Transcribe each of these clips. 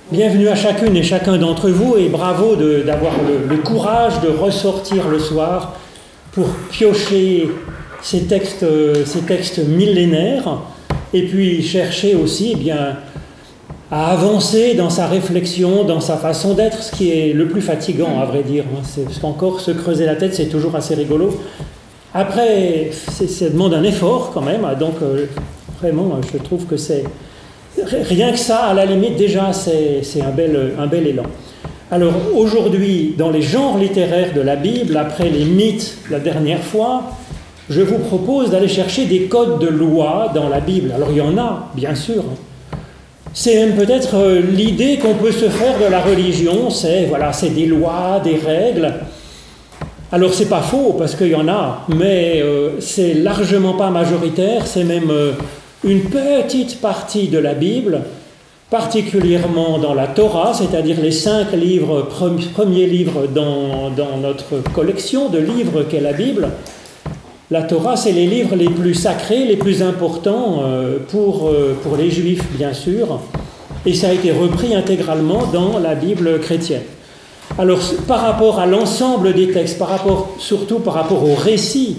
Bienvenue à chacune et chacun d'entre vous et bravo d'avoir le courage de ressortir le soir pour piocher ces textes millénaires et puis chercher aussi à avancer dans sa réflexion, dans sa façon d'être, ce qui est le plus fatigant à vrai dire. Parce qu'encore se creuser la tête c'est toujours assez rigolo. Après, ça demande un effort quand même, donc vraiment je trouve que c'est... Rien que ça, à la limite, déjà, c'est un bel élan. Alors, aujourd'hui, dans les genres littéraires de la Bible, après les mythes la dernière fois, je vous propose d'aller chercher des codes de loi dans la Bible. Alors, il y en a, bien sûr. C'est même peut-être l'idée qu'on peut se faire de la religion, c'est des lois, des règles. Alors, c'est pas faux, parce qu'il y en a, mais c'est largement pas majoritaire, c'est même... une petite partie de la Bible, particulièrement dans la Torah, c'est-à-dire les 5 livres, premiers livres dans notre collection de livres qu'est la Bible. La Torah, c'est les livres les plus sacrés, les plus importants pour les Juifs, bien sûr, et ça a été repris intégralement dans la Bible chrétienne. Alors, par rapport à l'ensemble des textes, surtout par rapport au récit,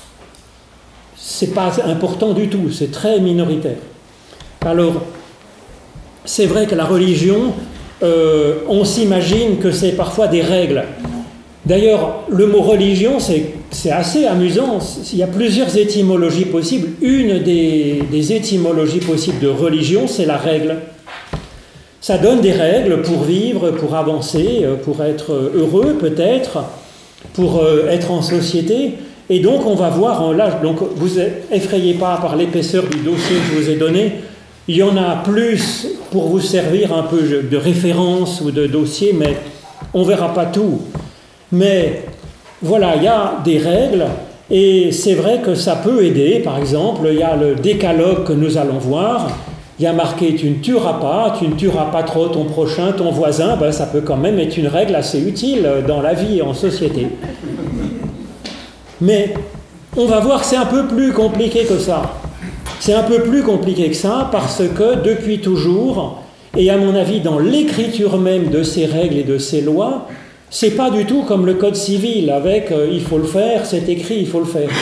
c'est pas important du tout, c'est très minoritaire. Alors, c'est vrai que la religion, on s'imagine que c'est parfois des règles. D'ailleurs, le mot religion, c'est assez amusant. Il y a plusieurs étymologies possibles. Une des étymologies possibles de religion, c'est la règle. Ça donne des règles pour vivre, pour avancer, pour être heureux peut-être, pour être en société. Et donc, on va voir, là, donc vous effrayez pas par l'épaisseur du dossier que je vous ai donné. Il y en a plus pour vous servir un peu de référence ou de dossier, mais on ne verra pas tout. Mais voilà, il y a des règles et c'est vrai que ça peut aider. Par exemple, il y a le décalogue que nous allons voir. Il y a marqué « tu ne tueras pas trop ton prochain, ton voisin ». Ben, ça peut quand même être une règle assez utile dans la vie en société. Mais on va voir que c'est un peu plus compliqué que ça. C'est un peu plus compliqué que ça parce que depuis toujours, et à mon avis dans l'écriture même de ces règles et de ces lois, c'est pas du tout comme le code civil avec il faut le faire, c'est écrit, il faut le faire.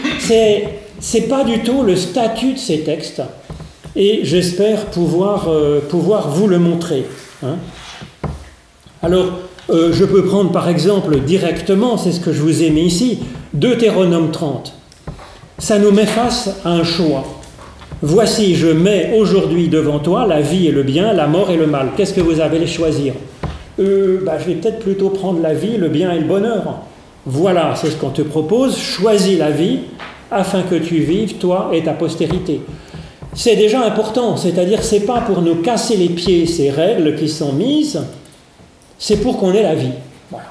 C'est pas du tout le statut de ces textes et j'espère pouvoir vous le montrer. Hein. Alors, je peux prendre par exemple directement, c'est ce que je vous ai mis ici, Deutéronome 30. Ça nous met face à un choix. Voici, je mets aujourd'hui devant toi la vie et le bien, la mort et le mal. Qu'est-ce que vous avez à choisir ? Je vais peut-être plutôt prendre la vie, le bien et le bonheur. Voilà, c'est ce qu'on te propose. Choisis la vie afin que tu vives, toi et ta postérité. C'est déjà important, c'est-à-dire c'est pas pour nous casser les pieds ces règles qui sont mises, c'est pour qu'on ait la vie. Voilà.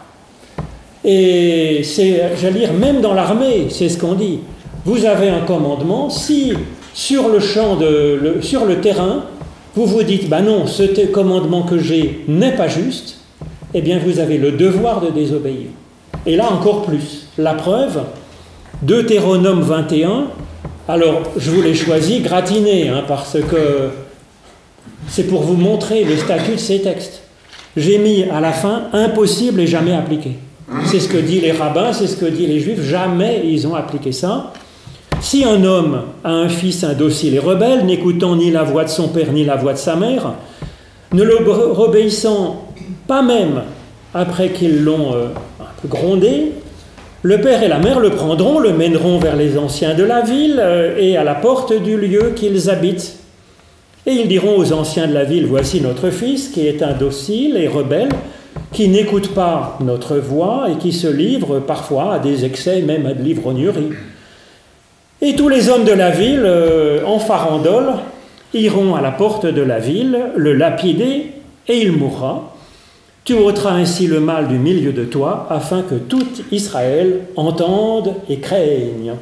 Et j'allais dire, même dans l'armée, c'est ce qu'on dit. Vous avez un commandement, si sur le terrain, vous vous dites, non, ce commandement que j'ai n'est pas juste, eh bien vous avez le devoir de désobéir. Et là encore plus. La preuve, Deutéronome 21, alors je vous l'ai choisi gratiné, parce que c'est pour vous montrer le statut de ces textes. J'ai mis à la fin « impossible et jamais appliqué ». C'est ce que disent les rabbins, c'est ce que disent les juifs, jamais ils ont appliqué ça. Si un homme a un fils indocile et rebelle, n'écoutant ni la voix de son père ni la voix de sa mère, ne l'obéissant pas même après qu'ils l'ont un peu grondé, le père et la mère le prendront, le mèneront vers les anciens de la ville et à la porte du lieu qu'ils habitent. Et ils diront aux anciens de la ville, voici notre fils qui est indocile et rebelle, qui n'écoute pas notre voix et qui se livre parfois à des excès, même à de l'ivrognerie. Et tous les hommes de la ville, en farandole, iront à la porte de la ville, le lapider, et il mourra. Tu ôteras ainsi le mal du milieu de toi, afin que tout Israël entende et craigne.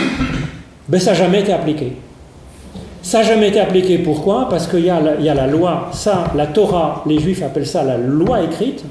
Ça n'a jamais été appliqué. Ça n'a jamais été appliqué, pourquoi ? Parce qu'il y a la loi, la Torah, les Juifs appellent ça la loi écrite,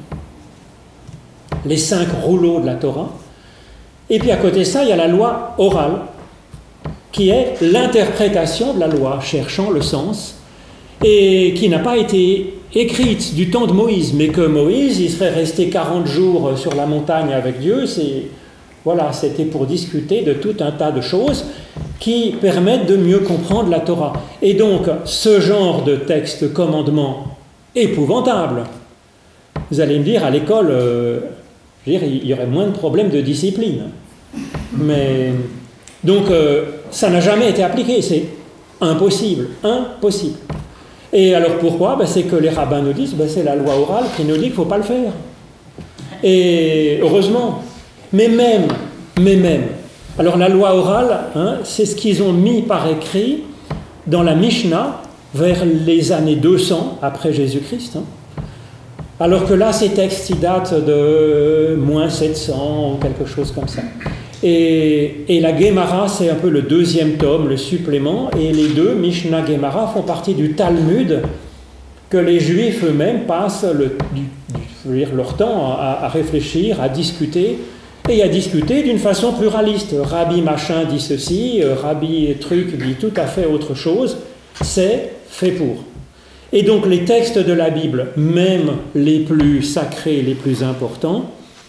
les 5 rouleaux de la Torah, et puis à côté de ça, il y a la loi orale, qui est l'interprétation de la loi, cherchant le sens, et qui n'a pas été écrite du temps de Moïse, mais que Moïse, il serait resté 40 jours sur la montagne avec Dieu, voilà, c'était pour discuter de tout un tas de choses qui permettent de mieux comprendre la Torah. Et donc, ce genre de texte commandement épouvantable, vous allez me dire, à l'école, il y aurait moins de problèmes de discipline. Mais, donc, ça n'a jamais été appliqué, c'est impossible. Et alors pourquoi? C'est que les rabbins nous disent, c'est la loi orale qui nous dit qu'il ne faut pas le faire. Et heureusement. Mais même, alors la loi orale, c'est ce qu'ils ont mis par écrit dans la Mishnah vers les années 200 après Jésus-Christ. Alors que là, ces textes, ils datent de moins 700 ou quelque chose comme ça. Et la Gemara, c'est un peu le deuxième tome, le supplément, et les deux, Mishnah, Gemara, font partie du Talmud que les Juifs eux-mêmes passent leur temps à réfléchir, à discuter, et à discuter d'une façon pluraliste. Rabbi machin dit ceci, Rabbi truc dit tout à fait autre chose, c'est fait pour. Et donc les textes de la Bible, même les plus sacrés, les plus importants,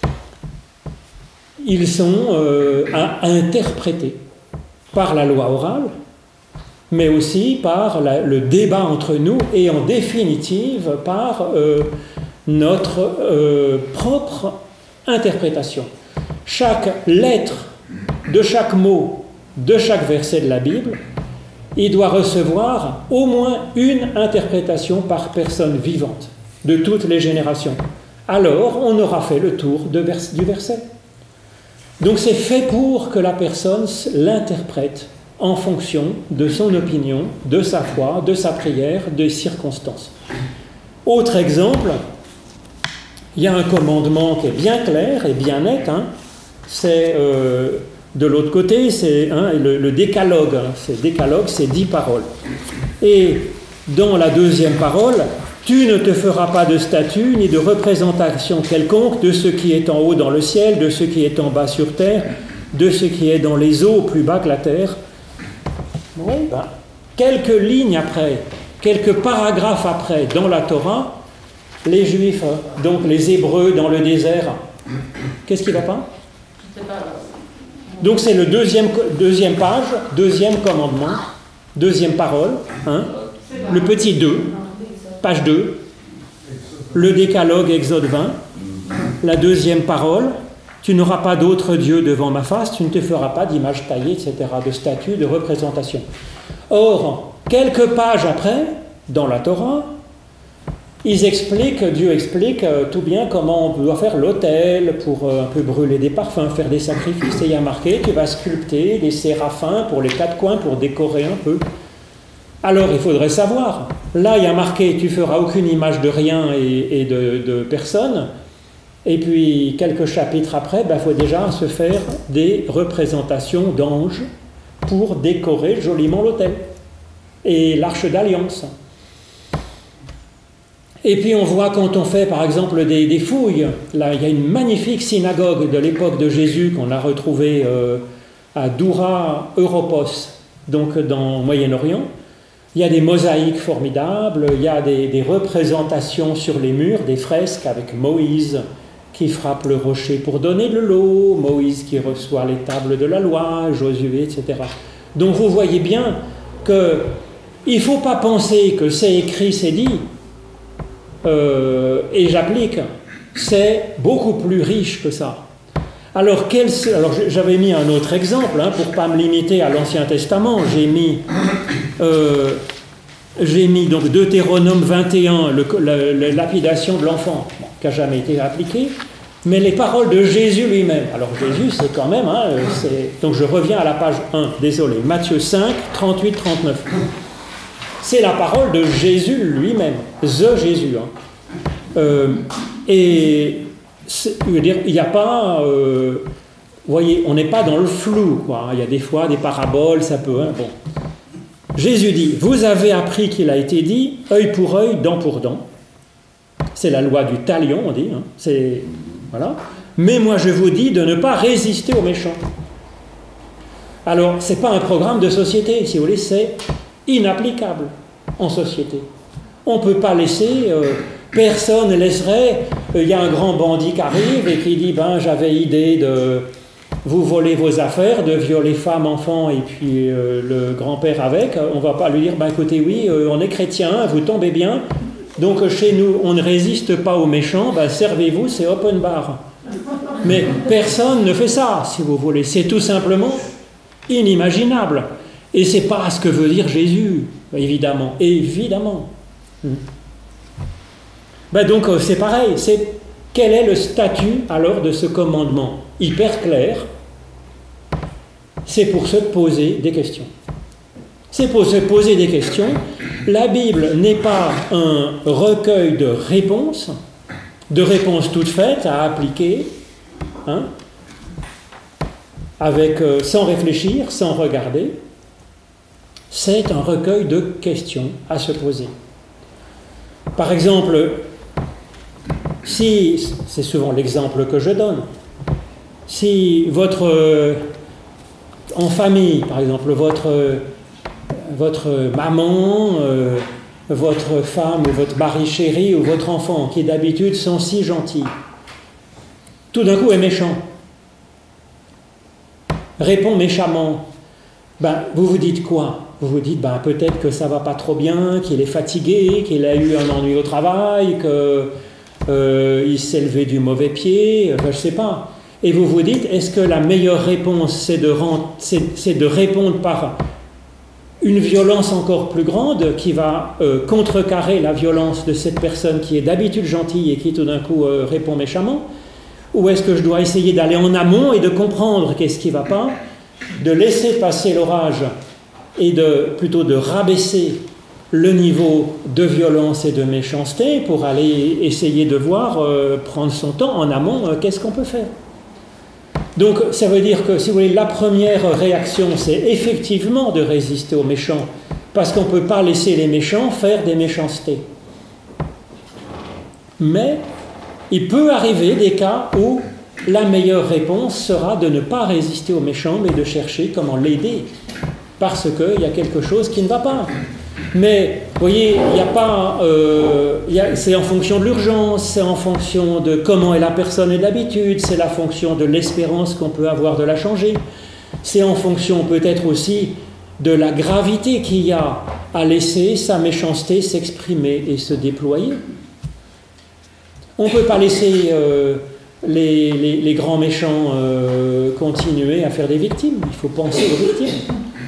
ils sont à interpréter par la loi orale, mais aussi par le débat entre nous et en définitive par notre propre interprétation. Chaque lettre de chaque mot, de chaque verset de la Bible, il doit recevoir au moins une interprétation par personne vivante, de toutes les générations. Alors, on aura fait le tour du verset. Donc c'est fait pour que la personne l'interprète en fonction de son opinion, de sa foi, de sa prière, des circonstances. Autre exemple, il y a un commandement qui est bien clair et bien net, c'est de l'autre côté, c'est le décalogue. Décalogue, c'est 10 paroles. Et dans la deuxième parole, tu ne te feras pas de statue ni de représentation quelconque de ce qui est en haut dans le ciel, de ce qui est en bas sur terre, de ce qui est dans les eaux plus bas que la terre. Quelques lignes après, quelques paragraphes après, dans la Torah, les Juifs, donc les Hébreux dans le désert, qu'est-ce qui ne va pas? Donc c'est le deuxième page, deuxième commandement, deuxième parole, le petit 2, page 2, le décalogue Exode 20, la deuxième parole, tu n'auras pas d'autre Dieu devant ma face, tu ne te feras pas d'image taillée, etc., de statue, de représentation. Or, quelques pages après, dans la Torah, Dieu explique tout bien comment on doit faire l'autel pour un peu brûler des parfums, faire des sacrifices. Et il y a marqué, tu vas sculpter des séraphins pour les 4 coins pour décorer un peu. Alors il faudrait savoir, là il y a marqué, tu feras aucune image de rien et de personne. Et puis quelques chapitres après, il faut déjà se faire des représentations d'anges pour décorer joliment l'autel. Et l'arche d'alliance. Et puis on voit quand on fait par exemple des fouilles, là il y a une magnifique synagogue de l'époque de Jésus qu'on a retrouvée à Doura Europos, donc dans le Moyen-Orient. Il y a des mosaïques formidables, il y a des représentations sur les murs, des fresques avec Moïse qui frappe le rocher pour donner de l'eau, Moïse qui reçoit les tables de la loi, Josué, etc. Donc vous voyez bien qu'il ne faut pas penser que c'est écrit, c'est dit, et j'applique, c'est beaucoup plus riche que ça. Alors j'avais mis un autre exemple, pour ne pas me limiter à l'Ancien Testament, j'ai mis donc Deutéronome 21, la lapidation de l'enfant, qui n'a jamais été appliquée, mais les paroles de Jésus lui-même. Alors Jésus, c'est quand même, donc je reviens à la page 1, désolé, Matthieu 5, 38-39. C'est la parole de Jésus lui-même, Jésus. Et je veux dire, il n'y a pas... vous voyez, on n'est pas dans le flou, quoi. Il y a des fois des paraboles, ça peut... bon. Jésus dit, vous avez appris qu'il a été dit, œil pour œil, dent pour dent. C'est la loi du talion, on dit. Voilà. Mais moi, je vous dis de ne pas résister aux méchants. Alors, ce n'est pas un programme de société, si vous voulez, c'est inapplicable en société. On ne peut pas laisser, personne ne laisserait, il y a un grand bandit qui arrive et qui dit, ben j'avais idée de vous voler vos affaires, de violer femmes, enfants et puis le grand-père avec, on ne va pas lui dire, ben écoutez, oui, on est chrétien, vous tombez bien, donc chez nous, on ne résiste pas aux méchants, ben servez-vous, c'est open bar. Mais personne ne fait ça, si vous voulez, c'est tout simplement inimaginable. Et c'est pas ce que veut dire Jésus, évidemment, évidemment. Ben donc c'est pareil, quel est le statut alors de ce commandement hyper clair? C'est pour se poser des questions. C'est pour se poser des questions. La Bible n'est pas un recueil de réponses toutes faites à appliquer, hein, sans réfléchir, sans regarder. C'est un recueil de questions à se poser. Par exemple, si, c'est souvent l'exemple que je donne, si en famille, par exemple, votre maman, votre femme ou votre mari chéri ou votre enfant, qui d'habitude sont si gentils, tout d'un coup est méchant, répond méchamment, ben, vous vous dites quoi? Vous vous dites, ben, peut-être que ça va pas trop bien, qu'il est fatigué, qu'il a eu un ennui au travail, qu'il s'est levé du mauvais pied, enfin, je sais pas. Et vous vous dites, est-ce que la meilleure réponse, c'est de répondre par une violence encore plus grande qui va contrecarrer la violence de cette personne qui est d'habitude gentille et qui tout d'un coup répond méchamment? Ou est-ce que je dois essayer d'aller en amont et de comprendre qu'est-ce qui ne va pas, de laisser passer l'orage et plutôt de rabaisser le niveau de violence et de méchanceté pour aller essayer de voir, prendre son temps en amont, qu'est-ce qu'on peut faire? Donc ça veut dire que, si vous voulez, la première réaction, c'est effectivement de résister aux méchants, parce qu'on ne peut pas laisser les méchants faire des méchancetés. Mais il peut arriver des cas où la meilleure réponse sera de ne pas résister aux méchants, mais de chercher comment l'aider, parce qu'il y a quelque chose qui ne va pas. Mais, vous voyez, il n'y a pas... c'est en fonction de l'urgence, c'est en fonction de comment est la personne et de l'habitude, c'est la fonction de l'espérance qu'on peut avoir de la changer, c'est en fonction peut-être aussi de la gravité qu'il y a à laisser sa méchanceté s'exprimer et se déployer. On ne peut pas laisser les grands méchants continuer à faire des victimes, il faut penser aux victimes.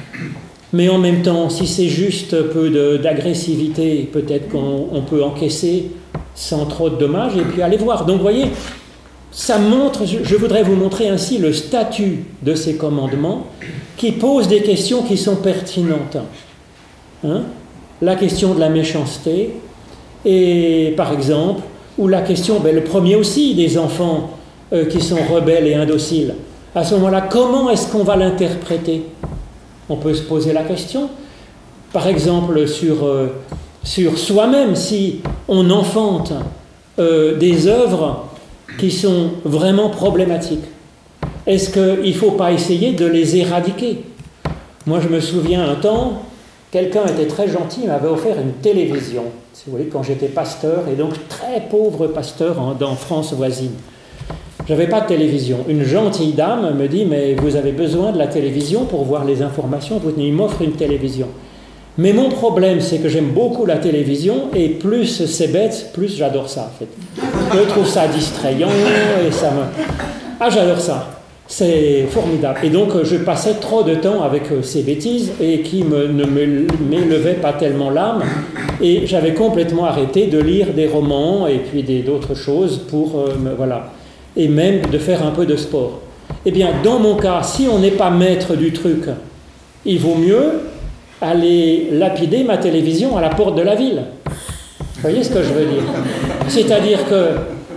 Mais en même temps, si c'est juste un peu d'agressivité, peut-être qu'on peut encaisser sans trop de dommages et puis aller voir. Donc vous voyez, ça montre, je voudrais vous montrer ainsi le statut de ces commandements qui posent des questions qui sont pertinentes. Hein? La question de la méchanceté et par exemple, ou la question, le premier aussi, des enfants qui sont rebelles et indociles. À ce moment-là, comment est-ce qu'on va l'interpréter? On peut se poser la question, par exemple, sur soi-même, si on enfante des œuvres qui sont vraiment problématiques. Est-ce qu'il ne faut pas essayer de les éradiquer? Moi, je me souviens un temps, quelqu'un était très gentil, il m'avait offert une télévision, si vous voulez, quand j'étais pasteur, et donc très pauvre pasteur dans France voisine. Je n'avais pas de télévision. Une gentille dame me dit, mais vous avez besoin de la télévision pour voir les informations. Il m'offre une télévision. Mais mon problème, c'est que j'aime beaucoup la télévision, et plus c'est bête, plus j'adore ça, en fait. Je trouve ça distrayant, et ça me... Ah, j'adore ça. C'est formidable. Et donc, je passais trop de temps avec ces bêtises, et qui ne m'élevaient pas tellement l'âme, et j'avais complètement arrêté de lire des romans, et puis d'autres choses pour... voilà. Et même de faire un peu de sport. Eh bien, dans mon cas, si on n'est pas maître du truc, il vaut mieux aller lapider ma télévision à la porte de la ville. Vous voyez ce que je veux dire? C'est-à-dire que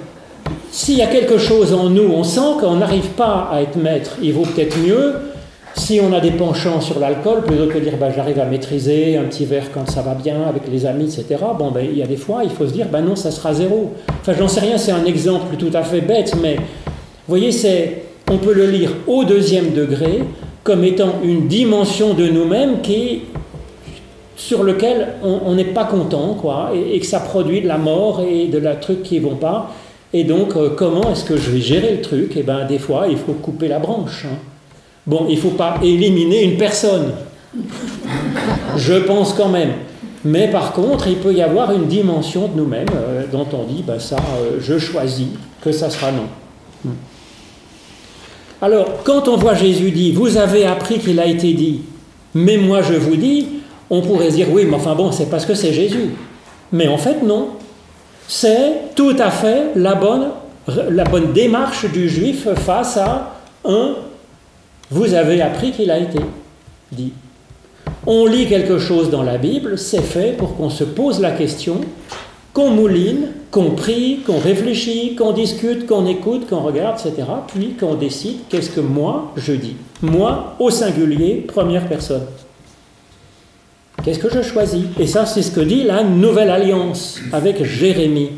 s'il y a quelque chose en nous, on sent qu'on n'arrive pas à être maître, il vaut peut-être mieux, si on a des penchants sur l'alcool, plutôt que de dire j'arrive à maîtriser un petit verre quand ça va bien avec les amis, etc. Il y a des fois, il faut se dire non, ça sera zéro. Enfin, j'en sais rien, c'est un exemple tout à fait bête, mais vous voyez, on peut le lire au deuxième degré comme étant une dimension de nous-mêmes qui sur lequel on n'est pas content, quoi, et que ça produit de la mort et de la truc qui ne vont pas. Et donc, comment est-ce que je vais gérer le truc? Eh bien, des fois, il faut couper la branche. Hein. Bon, il ne faut pas éliminer une personne. Je pense quand même. Mais par contre, il peut y avoir une dimension de nous-mêmes dont on dit, ben ça, je choisis que ça sera non. Alors, quand on voit Jésus dire, vous avez appris qu'il a été dit, mais moi je vous dis, on pourrait se dire, oui, mais enfin bon, c'est parce que c'est Jésus. Mais en fait, non. C'est tout à fait la bonne démarche du juif face à un « vous avez appris qu'il a été dit ». On lit quelque chose dans la Bible, c'est fait pour qu'on se pose la question, qu'on mouline, qu'on prie, qu'on réfléchit, qu'on discute, qu'on écoute, qu'on regarde, etc. Puis qu'on décide qu'est-ce que moi je dis. Moi, au singulier, première personne. Qu'est-ce que je choisis? Et ça, c'est ce que dit la Nouvelle Alliance avec Jérémie.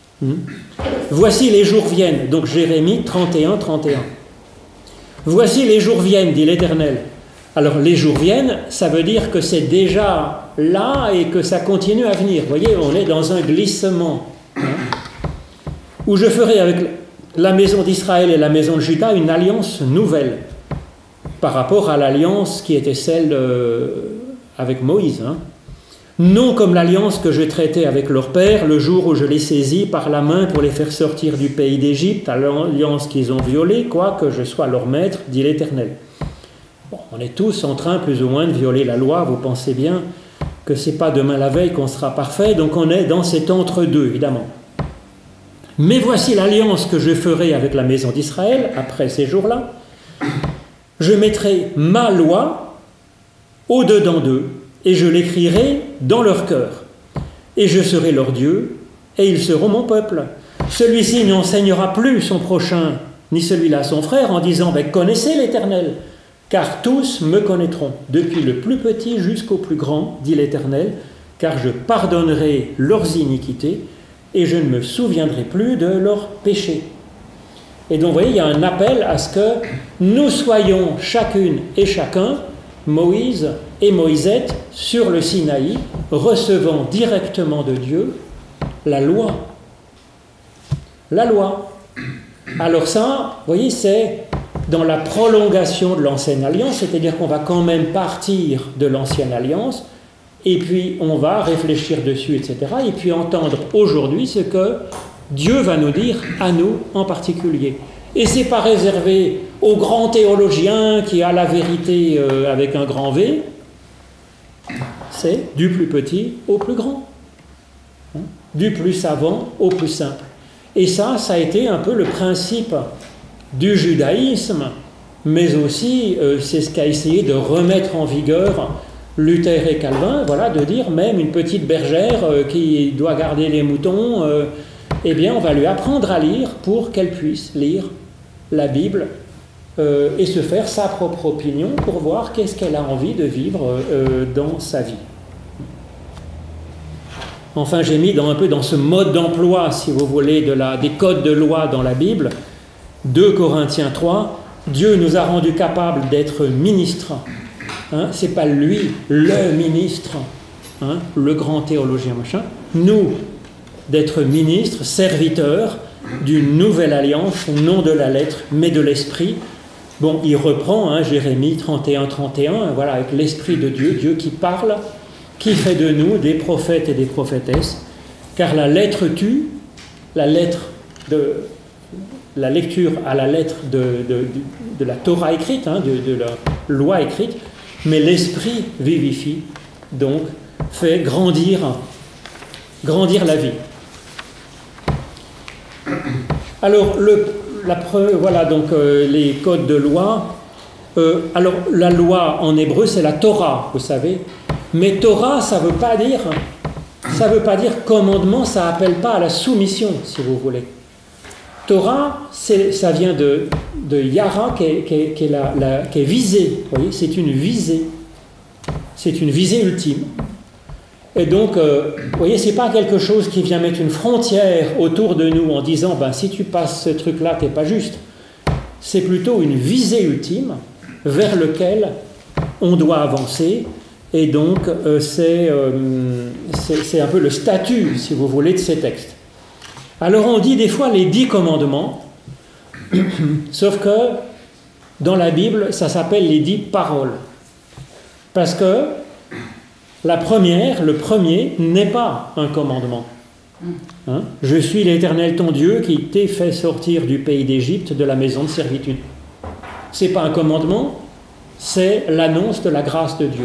Voici les jours viennent, donc Jérémie 31, 31. Voici les jours viennent, dit l'Éternel. Alors les jours viennent, ça veut dire que c'est déjà là et que ça continue à venir. Vous voyez, on est dans un glissement. Où je ferai avec la maison d'Israël et la maison de Juda une alliance nouvelle par rapport à l'alliance qui était celle avec Moïse. Non comme l'alliance que je traitais avec leur père le jour où je les saisis par la main pour les faire sortir du pays d'Égypte, à l'alliance qu'ils ont violée, quoique je sois leur maître, dit l'Éternel. Bon, on est tous en train plus ou moins de violer la loi, vous pensez bien que ce n'est pas demain la veille qu'on sera parfait, donc on est dans cet entre-deux, évidemment. Mais voici l'alliance que je ferai avec la maison d'Israël, après ces jours-là. Je mettrai ma loi au-dedans d'eux, et je l'écrirai dans leur cœur. Et je serai leur Dieu, et ils seront mon peuple. Celui-ci n'enseignera plus son prochain, ni celui-là son frère, en disant « Connaissez l'Éternel ». Car tous me connaîtront, depuis le plus petit jusqu'au plus grand, dit l'Éternel, car je pardonnerai leurs iniquités et je ne me souviendrai plus de leurs péchés. Et donc, vous voyez, il y a un appel à ce que nous soyons chacune et chacun, Moïse et Moïsette, sur le Sinaï, recevant directement de Dieu la loi. La loi. Alors ça, vous voyez, c'est dans la prolongation de l'ancienne alliance, c'est-à-dire qu'on va quand même partir de l'ancienne alliance, et puis on va réfléchir dessus, etc., et puis entendre aujourd'hui ce que Dieu va nous dire à nous en particulier. Et ce n'est pas réservé au grand théologien qui a la vérité avec un grand V, c'est du plus petit au plus grand, du plus savant au plus simple. Et ça a été un peu le principe du judaïsme, mais aussi c'est ce qu'a essayé de remettre en vigueur Luther et Calvin, voilà, de dire même une petite bergère qui doit garder les moutons, eh bien on va lui apprendre à lire pour qu'elle puisse lire la Bible et se faire sa propre opinion pour voir qu'est-ce qu'elle a envie de vivre dans sa vie. Enfin, j'ai mis un peu dans ce mode d'emploi, si vous voulez, des codes de loi dans la Bible, 2 Corinthiens 3, Dieu nous a rendus capables d'être ministres. C'est pas lui, le ministre, le grand théologien, machin. Nous, d'être ministres, serviteurs d'une nouvelle alliance, non de la lettre, mais de l'esprit. Bon, il reprend Jérémie 31, 31, voilà, avec l'esprit de Dieu, Dieu qui parle, qui fait de nous des prophètes et des prophétesses, car la lettre tue, la lecture à la lettre de la Torah écrite, de la loi écrite, mais l'esprit vivifie, donc fait grandir la vie. Alors, voilà donc les codes de loi. Alors, la loi en hébreu, c'est la Torah, vous savez. Mais Torah, ça veut pas dire commandement, ça n'appelle pas à la soumission, si vous voulez. Torah, ça vient de Yara, qui est visée. Vous voyez, c'est une visée. C'est une visée ultime. Et donc, vous voyez, c'est pas quelque chose qui vient mettre une frontière autour de nous en disant, si tu passes ce truc-là, t'es pas juste. C'est plutôt une visée ultime vers laquelle on doit avancer Et donc, c'est un peu le statut, si vous voulez, de ces textes. Alors, on dit des fois les 10 commandements, sauf que dans la Bible, ça s'appelle les 10 paroles. Parce que le premier, n'est pas un commandement. Hein? Je suis l'Éternel ton Dieu qui t'ai fait sortir du pays d'Égypte, de la maison de servitude. Ce n'est pas un commandement, c'est l'annonce de la grâce de Dieu.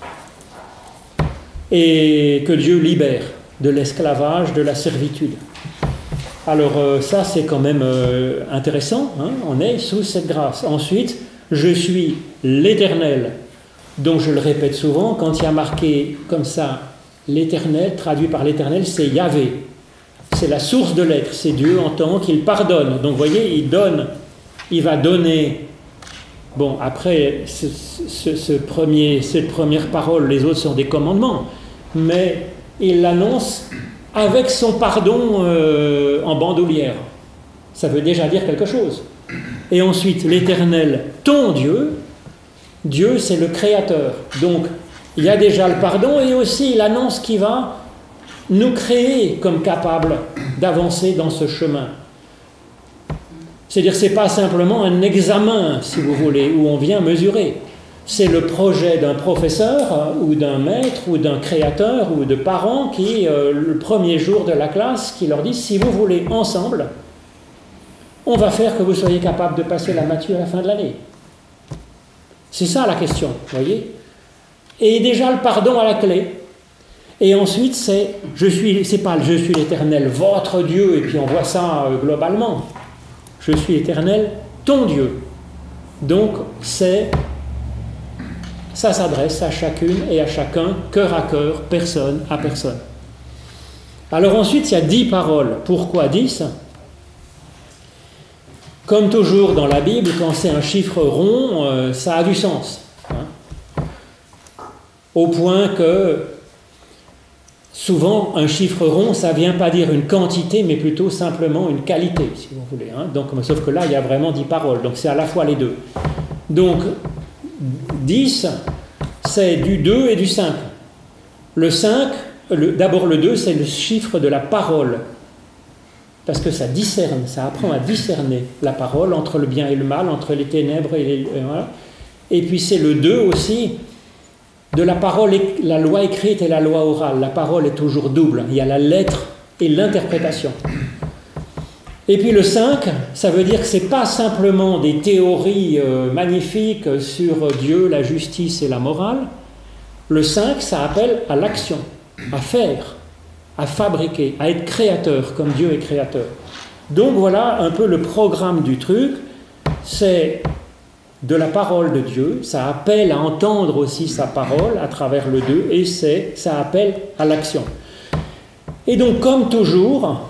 Et que Dieu libère de l'esclavage, de la servitude. Alors ça, c'est quand même intéressant, hein? On est sous cette grâce. Ensuite, je suis l'Éternel, dont je le répète souvent, quand il y a marqué comme ça, l'Éternel, traduit par l'Éternel, c'est Yahvé. C'est la source de l'être, c'est Dieu en tant qu'il pardonne. Donc vous voyez, il donne, il va donner. Bon, après, cette première parole, les autres sont des commandements, mais il l'annonce avec son pardon en bandoulière. Ça veut déjà dire quelque chose. Et ensuite, l'Éternel, ton Dieu, Dieu c'est le Créateur. Donc, il y a déjà le pardon et aussi l'annonce qui va nous créer comme capables d'avancer dans ce chemin. C'est-à-dire que ce n'est pas simplement un examen, si vous voulez, où on vient mesurer. C'est le projet d'un professeur ou d'un maître ou d'un créateur ou de parents qui, le premier jour de la classe, qui leur disent, si vous voulez, ensemble, on va faire que vous soyez capable de passer la maths à la fin de l'année. C'est ça la question, vous voyez. Et déjà le pardon à la clé. Et ensuite, c'est pas je suis l'Éternel, votre Dieu, et puis on voit ça globalement. Je suis l'Éternel, ton Dieu. Donc, ça s'adresse à chacune et à chacun, cœur à cœur, personne à personne. Alors ensuite, il y a 10 paroles. Pourquoi 10 ? Comme toujours dans la Bible, quand c'est un chiffre rond, ça a du sens. Hein ? Au point que souvent, un chiffre rond, ça ne vient pas dire une quantité, mais plutôt simplement une qualité, si vous voulez. Hein. Donc, sauf que là, il y a vraiment 10 paroles, donc c'est à la fois les deux. Donc, 10, c'est du 2 et du 5. Le 5, d'abord le 2, c'est le chiffre de la parole. Parce que ça discerne, ça apprend à discerner la parole entre le bien et le mal, entre les ténèbres et les... Voilà. Et puis c'est le 2 aussi, de la parole, la loi écrite et la loi orale. La parole est toujours double. Il y a la lettre et l'interprétation. Et puis le 5, ça veut dire que ce n'est pas simplement des théories magnifiques sur Dieu, la justice et la morale. Le 5, ça appelle à l'action, à faire, à fabriquer, à être créateur, comme Dieu est créateur. Donc voilà un peu le programme du truc. C'est de la parole de Dieu, ça appelle à entendre aussi sa parole à travers le 2, et ça appelle à l'action. Et donc, comme toujours,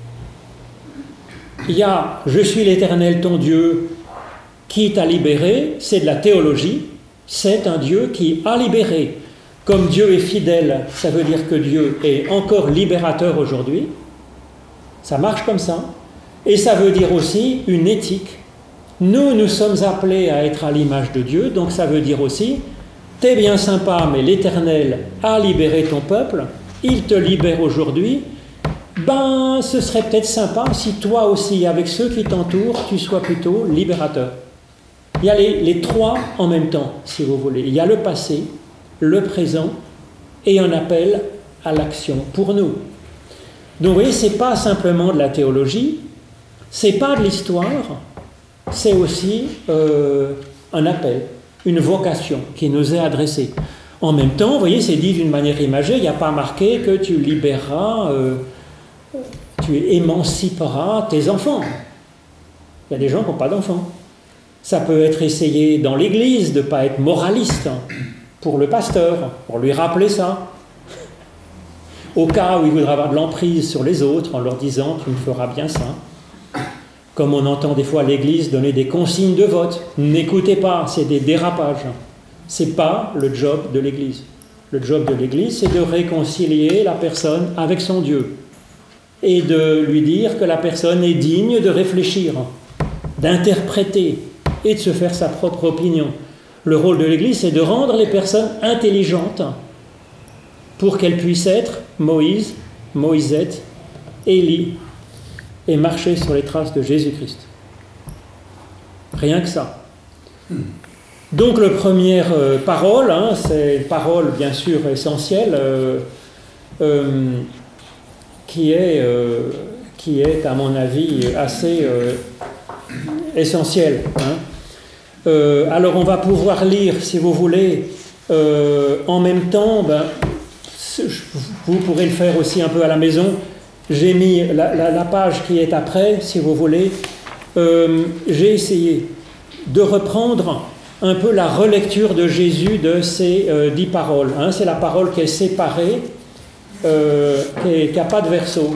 il y a « Je suis l'Éternel ton Dieu qui t'a libéré », c'est de la théologie, c'est un Dieu qui a libéré. Comme Dieu est fidèle, ça veut dire que Dieu est encore libérateur aujourd'hui, ça marche comme ça, et ça veut dire aussi une éthique. Nous sommes appelés à être à l'image de Dieu, donc ça veut dire aussi, t'es bien sympa, mais l'Éternel a libéré ton peuple, il te libère aujourd'hui, ben ce serait peut-être sympa si toi aussi, avec ceux qui t'entourent, tu sois plutôt libérateur. Il y a les trois en même temps, si vous voulez. Il y a le passé, le présent et un appel à l'action pour nous. Donc vous voyez, ce n'est pas simplement de la théologie, ce n'est pas de l'histoire, c'est aussi un appel, une vocation qui nous est adressée. En même temps, vous voyez, c'est dit d'une manière imagée, il n'y a pas marqué que tu libéreras, tu émanciperas tes enfants. Il y a des gens qui n'ont pas d'enfants. Ça peut être essayé dans l'Église de ne pas être moraliste pour le pasteur, pour lui rappeler ça. Au cas où il voudra avoir de l'emprise sur les autres en leur disant « tu me feras bien ça ». Comme on entend des fois l'Église donner des consignes de vote. N'écoutez pas, c'est des dérapages. Ce n'est pas le job de l'Église. Le job de l'Église, c'est de réconcilier la personne avec son Dieu et de lui dire que la personne est digne de réfléchir, d'interpréter et de se faire sa propre opinion. Le rôle de l'Église, c'est de rendre les personnes intelligentes pour qu'elles puissent être Moïse, Moïsette, Élie et marcher sur les traces de Jésus-Christ. Rien que ça. Donc, la première parole, c'est une parole bien sûr essentielle qui est, à mon avis, assez essentielle. Alors, on va pouvoir lire, si vous voulez, en même temps, vous pourrez le faire aussi un peu à la maison. J'ai mis la page qui est après, si vous voulez. J'ai essayé de reprendre un peu la relecture de Jésus de ces 10 paroles. C'est la parole qui est séparée, qui n'a pas de verso.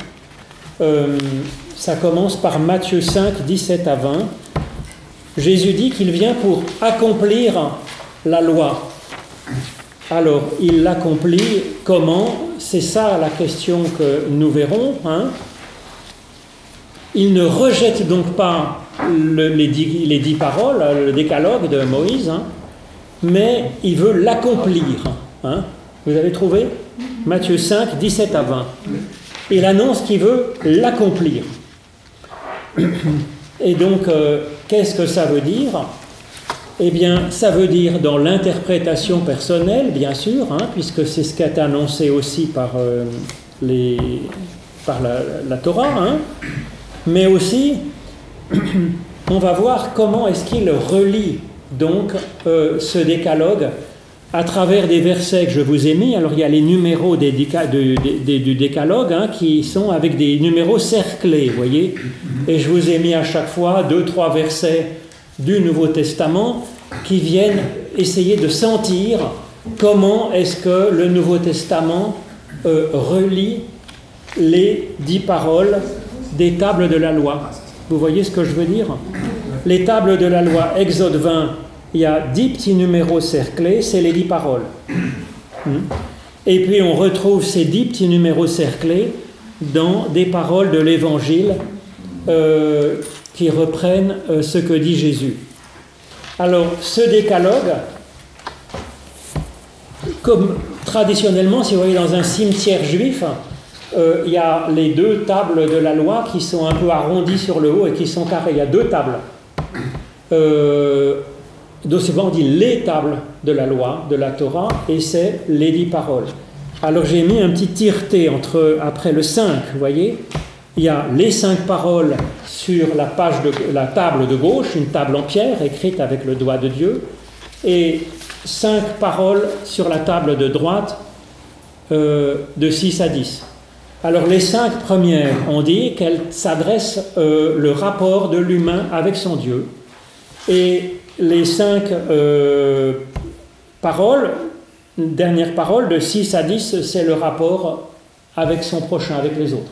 Ça commence par Matthieu 5, 17 à 20. Jésus dit qu'il vient pour accomplir la loi. Alors, il l'accomplit comment? C'est ça la question que nous verrons. Il ne rejette donc pas les 10 paroles, le décalogue de Moïse, mais il veut l'accomplir. Vous avez trouvé? Matthieu 5, 17 à 20. Il annonce qu'il veut l'accomplir. Et donc, qu'est-ce que ça veut dire? Eh bien, ça veut dire dans l'interprétation personnelle, bien sûr, puisque c'est ce qui est annoncé aussi par la Torah, mais aussi, on va voir comment est-ce qu'il relie donc ce décalogue à travers des versets que je vous ai mis. Alors, il y a les numéros du décalogue qui sont avec des numéros cerclés, vous voyez. Et je vous ai mis à chaque fois 2-3 versets du Nouveau Testament qui viennent essayer de sentir comment est-ce que le Nouveau Testament relie les 10 paroles des tables de la loi. Vous voyez ce que je veux dire? Les tables de la loi, Exode 20, il y a 10 petits numéros cerclés, c'est les 10 paroles. Et puis on retrouve ces 10 petits numéros cerclés dans des paroles de l'Évangile qui reprennent ce que dit Jésus. Alors, ce décalogue, comme traditionnellement, si vous voyez dans un cimetière juif, il y a les 2 tables de la loi qui sont un peu arrondies sur le haut et qui sont carrées. Il y a 2 tables. Donc souvent on dit les tables de la loi, de la Torah, et c'est les 10 paroles. Alors j'ai mis un petit tireté après le 5, vous voyez. Il y a les 5 paroles sur la table de gauche, une table en pierre écrite avec le doigt de Dieu, et 5 paroles sur la table de droite de 6 à 10. Alors les 5 premières, on dit qu'elles s'adressent le rapport de l'humain avec son Dieu. Et les 5 paroles, dernières paroles, de 6 à 10, c'est le rapport avec son prochain, avec les autres.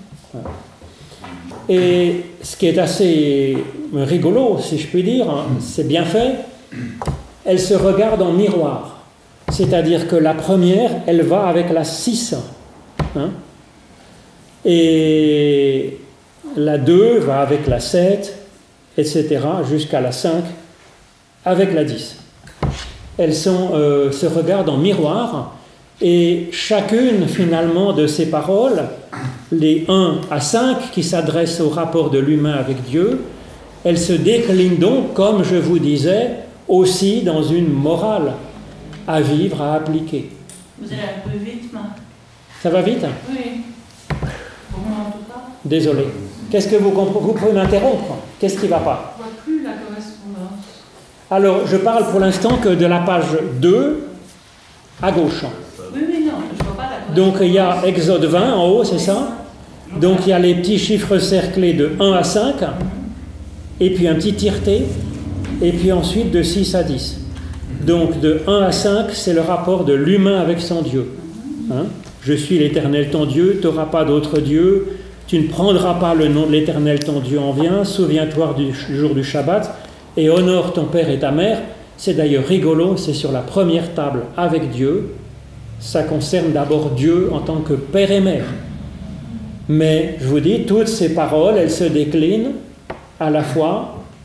Et ce qui est assez rigolo, si je puis dire, c'est bien fait, elles se regardent en miroir. C'est-à-dire que la première, elle va avec la 6. Et la 2 va avec la 7, etc., jusqu'à la 5, avec la 10. Elles se regardent en miroir, et chacune, finalement, de ces paroles, les 1 à 5, qui s'adressent au rapport de l'humain avec Dieu, elles se déclinent donc, comme je vous disais, aussi dans une morale à vivre, à appliquer. Vous allez un peu vite, non? Ça va vite? Oui. Pour moi, en tout cas. Désolé. Qu'est-ce que vous pouvez m'interrompre? Qu'est-ce qui ne va pas? Je ne vois plus la correspondance. Alors, je parle pour l'instant que de la page 2 à gauche. Oui, non, je ne vois pas la correspondance. Donc, il y a Exode 20 en haut, c'est ça? Donc, il y a les petits chiffres cerclés de 1 à 5, et puis un petit tireté, et puis ensuite de 6 à 10. Donc, de 1 à 5, c'est le rapport de l'humain avec son Dieu. Je suis l'Éternel ton Dieu, tu n'auras pas d'autre Dieu, tu ne prendras pas le nom de l'Éternel ton Dieu en vain, souviens-toi du jour du Shabbat, et honore ton père et ta mère. C'est d'ailleurs rigolo, c'est sur la première table avec Dieu. Ça concerne d'abord Dieu en tant que père et mère. Mais, je vous dis, toutes ces paroles, elles se déclinent à la fois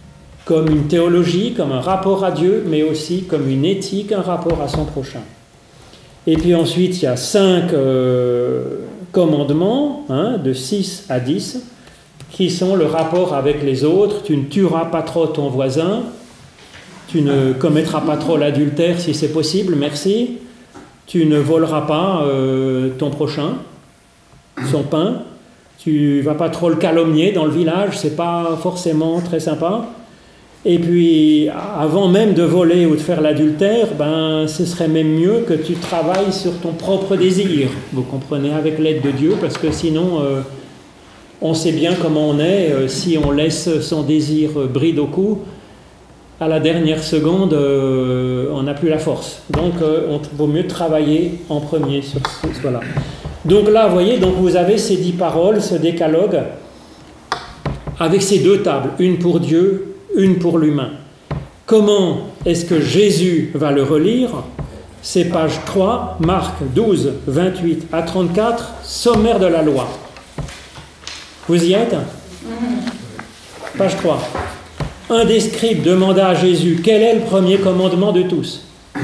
comme une théologie, comme un rapport à Dieu, mais aussi comme une éthique, un rapport à son prochain. Et puis ensuite, il y a 5 commandements, de 6 à 10, qui sont le rapport avec les autres. Tu ne tueras pas trop ton voisin, tu ne commettras pas trop l'adultère si c'est possible, merci. Tu ne voleras pas ton prochain, son pain. Tu ne vas pas trop le calomnier dans le village, c'est pas forcément très sympa. Et puis, avant même de voler ou de faire l'adultère, ce serait même mieux que tu travailles sur ton propre désir. Vous comprenez, avec l'aide de Dieu, parce que sinon, on sait bien comment on est. Si on laisse son désir bride au cou, à la dernière seconde, on n'a plus la force. Donc, il vaut mieux travailler en premier sur ce. Voilà. Donc là, vous voyez, vous avez ces 10 paroles, ce décalogue, avec ces 2 tables, une pour Dieu, une pour l'humain. Comment est-ce que Jésus va le relire? C'est page 3, Marc 12, 28 à 34, sommaire de la loi. Vous y êtes? Page 3. Un des scribes demanda à Jésus, quel est le premier commandement de tous?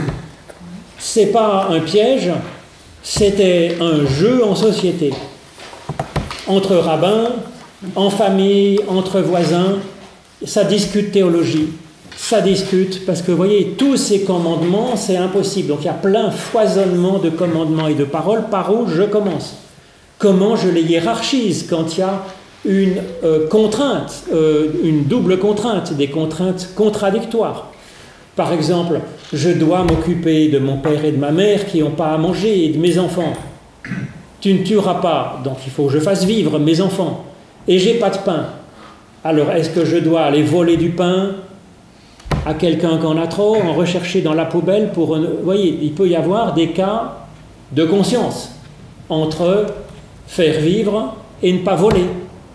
C'est pas un piège, c'était un jeu en société. Entre rabbins, en famille, entre voisins, ça discute théologie, ça discute, parce que vous voyez, tous ces commandements, c'est impossible. Donc il y a plein foisonnement de commandements et de paroles. Par où je commence? Comment je les hiérarchise quand il y a une contrainte, une double contrainte, des contraintes contradictoires? Par exemple, je dois m'occuper de mon père et de ma mère qui n'ont pas à manger et de mes enfants. Tu ne tueras pas, donc il faut que je fasse vivre mes enfants. Et j'ai pas de pain. Alors, est-ce que je dois aller voler du pain à quelqu'un qui en a trop, en rechercher dans la poubelle pour... Vous voyez, il peut y avoir des cas de conscience entre faire vivre et ne pas voler.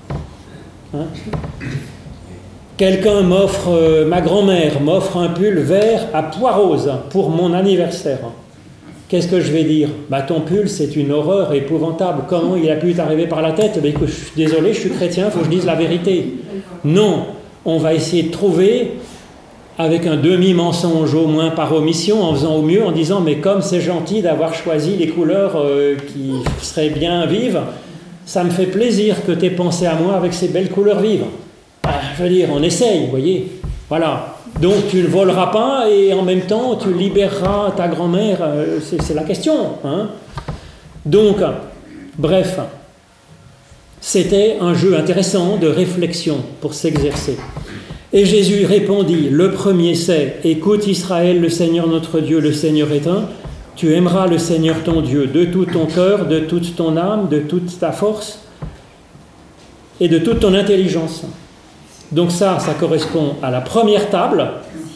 Quelqu'un m'offre, ma grand-mère m'offre un pull vert à pois rose pour mon anniversaire. Qu'est-ce que je vais dire? Ton pull, c'est une horreur épouvantable. Comment il a pu t'arriver par la tête? Écoute, je suis désolé, je suis chrétien, il faut que je dise la vérité. Non, on va essayer de trouver, avec un demi-mensonge au moins par omission, en faisant au mieux, en disant, mais comme c'est gentil d'avoir choisi les couleurs qui seraient bien vives, ça me fait plaisir que tu aies pensé à moi avec ces belles couleurs vives. Je veux dire, on essaye, vous voyez. Voilà. Donc tu ne voleras pas et en même temps tu libéreras ta grand-mère, c'est la question. Donc, bref, c'était un jeu intéressant de réflexion pour s'exercer. Et Jésus répondit, le premier c'est, écoute Israël, le Seigneur notre Dieu, le Seigneur est un, tu aimeras le Seigneur ton Dieu de tout ton cœur, de toute ton âme, de toute ta force et de toute ton intelligence. Donc ça correspond à la première table,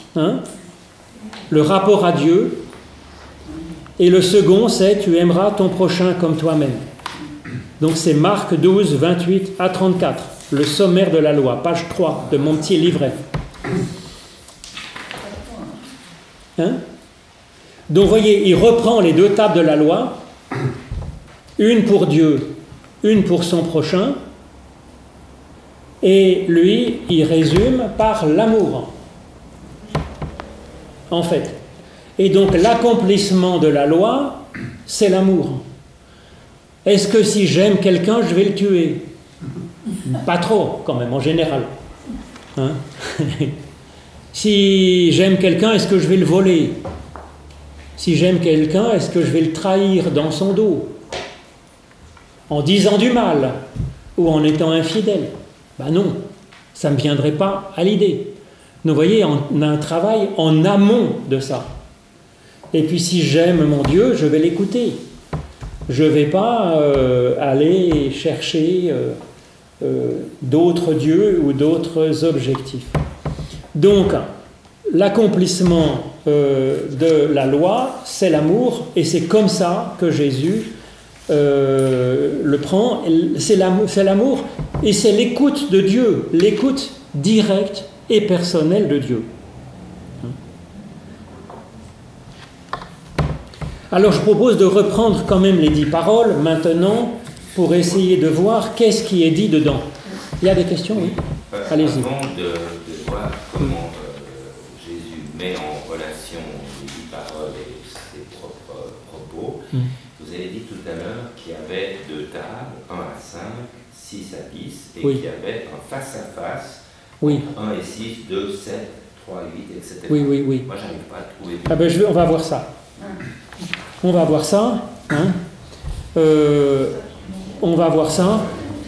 le rapport à Dieu. Et le second, c'est tu aimeras ton prochain comme toi-même. Donc c'est Marc 12, 28 à 34, le sommaire de la loi, page 3 de mon petit livret. Donc vous voyez, il reprend les 2 tables de la loi, une pour Dieu, une pour son prochain. Et lui, il résume par l'amour, en fait. Et donc l'accomplissement de la loi, c'est l'amour. Est-ce que si j'aime quelqu'un, je vais le tuer? Pas trop, quand même, en général. Si j'aime quelqu'un, est-ce que je vais le voler? Si j'aime quelqu'un, est-ce que je vais le trahir dans son dos? En disant du mal ou en étant infidèle? Non, ça ne me viendrait pas à l'idée. Vous voyez, on a un travail en amont de ça. Et puis si j'aime mon Dieu, je vais l'écouter. Je ne vais pas aller chercher d'autres dieux ou d'autres objectifs. Donc, l'accomplissement de la loi, c'est l'amour, et c'est comme ça que Jésus le prend. C'est l'amour, et c'est l'écoute de Dieu, l'écoute directe et personnelle de Dieu. Alors je propose de reprendre quand même les 10 paroles maintenant pour essayer de voir qu'est-ce qui est dit dedans. Il y a des questions, oui? Allez-y. Avant de voir voir comment Jésus met en relation les 10 paroles et ses propres propos. Vous avez dit tout à l'heure qu'il y avait 2 tables, 1 à 5, 6 à 10, et Oui. qu'il y avait un face-à-face, Oui. 1 et 6, 2, 7, 3, 8, etc. Oui, oui, oui. Moi, j'arrive pas à trouver. Ah ben, on va voir ça. On va voir ça. Hein. On va voir ça.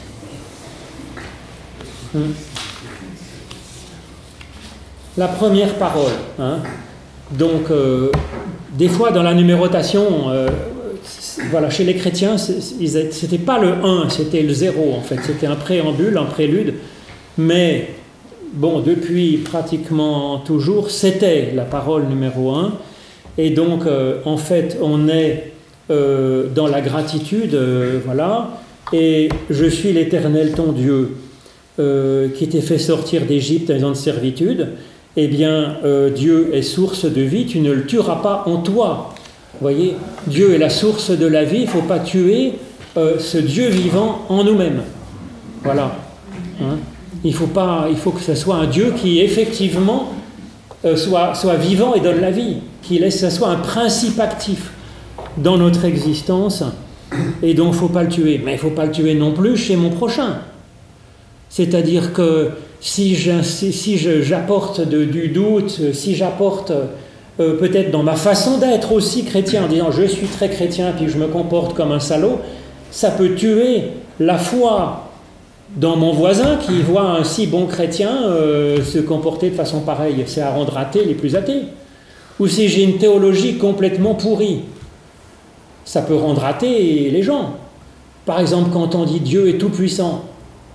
La première parole. Hein. Donc, des fois, dans la numérotation, voilà, chez les chrétiens, c'était pas le 1, c'était le 0, en fait. C'était un préambule, un prélude. Mais, bon, depuis pratiquement toujours, c'était la parole numéro 1. Et donc, en fait, on est dans la gratitude, voilà. Et je suis l'Éternel ton Dieu, qui t'ai fait sortir d'Égypte dans de servitude. Eh bien, Dieu est source de vie, tu ne le tueras pas en toi. Vous voyez, Dieu est la source de la vie, il ne faut pas tuer ce Dieu vivant en nous-mêmes. Voilà. Hein? Il faut que ce soit un Dieu qui, effectivement, soit vivant et donne la vie, que ce soit un principe actif dans notre existence, et donc il ne faut pas le tuer. Mais il ne faut pas le tuer non plus chez mon prochain. C'est-à-dire que si j'apporte du doute, si j'apporte peut-être dans ma façon d'être aussi chrétien, en disant je suis très chrétien puis je me comporte comme un salaud, ça peut tuer la foi dans mon voisin qui voit un si bon chrétien se comporter de façon pareille. C'est à rendre athées les plus athées. Ou si j'ai une théologie complètement pourrie, ça peut rendre athées les gens. Par exemple, quand on dit Dieu est tout-puissant,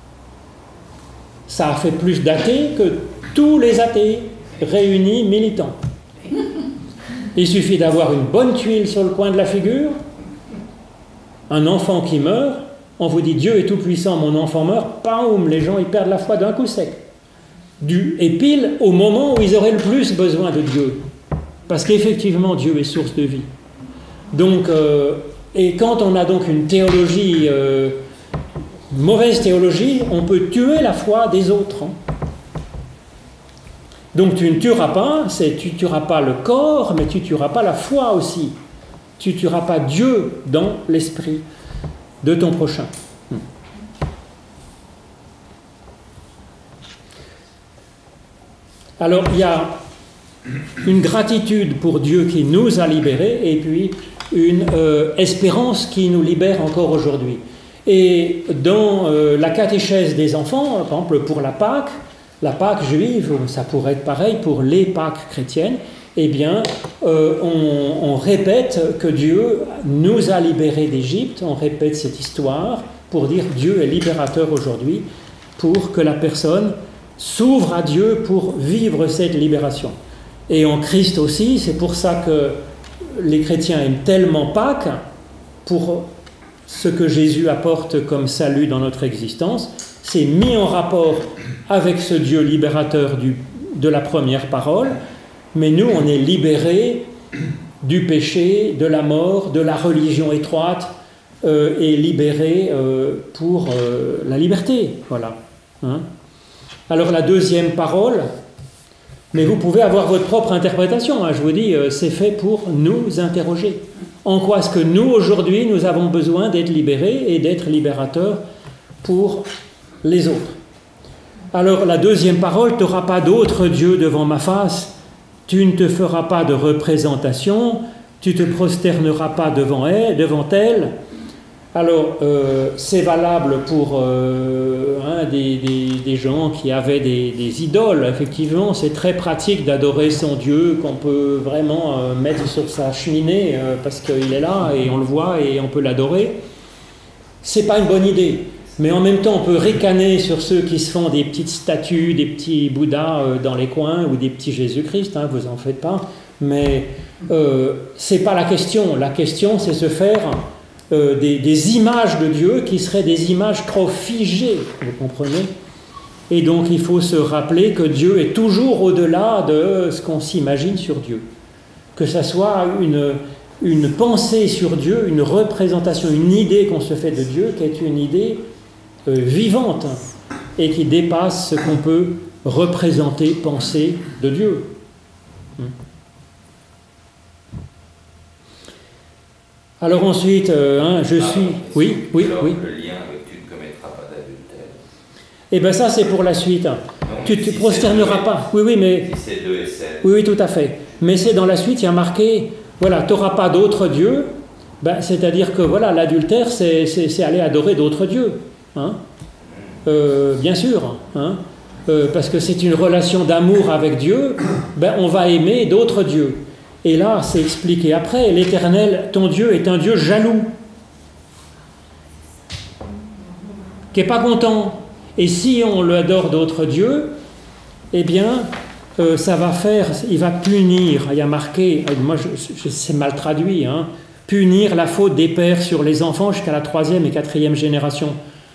ça a fait plus d'athées que tous les athées réunis militants. Il suffit d'avoir une bonne tuile sur le coin de la figure, un enfant qui meurt, on vous dit Dieu est tout puissant, mon enfant meurt, paoum, les gens ils perdent la foi d'un coup sec. Et pile au moment où ils auraient le plus besoin de Dieu. Parce qu'effectivement Dieu est source de vie. Donc, et quand on a donc une théologie, mauvaise théologie, on peut tuer la foi des autres. Donc tu ne tueras pas, tu ne tueras pas le corps, mais tu ne tueras pas la foi aussi. Tu ne tueras pas Dieu dans l'esprit de ton prochain. Alors il y a une gratitude pour Dieu qui nous a libérés et puis une espérance qui nous libère encore aujourd'hui. Et dans la catéchèse des enfants, par exemple pour la Pâque juive, ça pourrait être pareil pour les Pâques chrétiennes, eh bien, on répète que Dieu nous a libérés d'Égypte, on répète cette histoire pour dire Dieu est libérateur aujourd'hui, pour que la personne s'ouvre à Dieu pour vivre cette libération. Et en Christ aussi, c'est pour ça que les chrétiens aiment tellement Pâques, pour ce que Jésus apporte comme salut dans notre existence, c'est mis en rapport avec ce Dieu libérateur de la première parole, mais nous, on est libérés du péché, de la mort, de la religion étroite, et libérés pour la liberté. Voilà. Hein? Alors la deuxième parole, mais vous pouvez avoir votre propre interprétation, hein, je vous dis, c'est fait pour nous interroger. En quoi est-ce que nous, aujourd'hui, nous avons besoin d'être libérés et d'être libérateurs pour les autres? Alors la deuxième parole, tu n'auras pas d'autre Dieu devant ma face, tu ne te feras pas de représentation, tu ne te prosterneras pas devant elle. Alors c'est valable pour des gens qui avaient des idoles. Effectivement, c'est très pratique d'adorer son Dieu qu'on peut vraiment mettre sur sa cheminée parce qu'il est là et on le voit et on peut l'adorer. C'est pas une bonne idée. Mais en même temps, on peut ricaner sur ceux qui se font des petites statues, des petits Bouddhas dans les coins ou des petits Jésus-Christ, hein, vous en faites pas. Mais c'est pas la question. La question, c'est se faire des images de Dieu qui seraient des images trop figées, vous comprenez? Et donc, il faut se rappeler que Dieu est toujours au-delà de ce qu'on s'imagine sur Dieu. Que ça soit une pensée sur Dieu, une représentation, une idée qu'on se fait de Dieu, qui est une idée vivante et qui dépasse ce qu'on peut représenter, penser de Dieu. Alors ensuite, je suis... Oui. Le lien avec tu ne commettras pas d'adultère. Eh bien ça, c'est pour la suite. Non, Tu ne te si prosterneras pas. Oui, mais... Si c'est 2 et 7. Oui, tout à fait. Mais c'est dans la suite, il y a marqué, voilà, tu n'auras pas d'autres dieux. Ben, c'est-à-dire que, voilà, l'adultère, c'est aller adorer d'autres dieux. Bien sûr. Parce que c'est une relation d'amour avec Dieu, ben, on va aimer d'autres dieux. Et là, c'est expliqué après, l'Éternel, ton Dieu, est un Dieu jaloux, qui n'est pas content. Et si on l'adore d'autres dieux, eh bien, ça va faire, il va punir, il y a marqué, moi c'est mal traduit, punir la faute des pères sur les enfants jusqu'à la 3e et 4e génération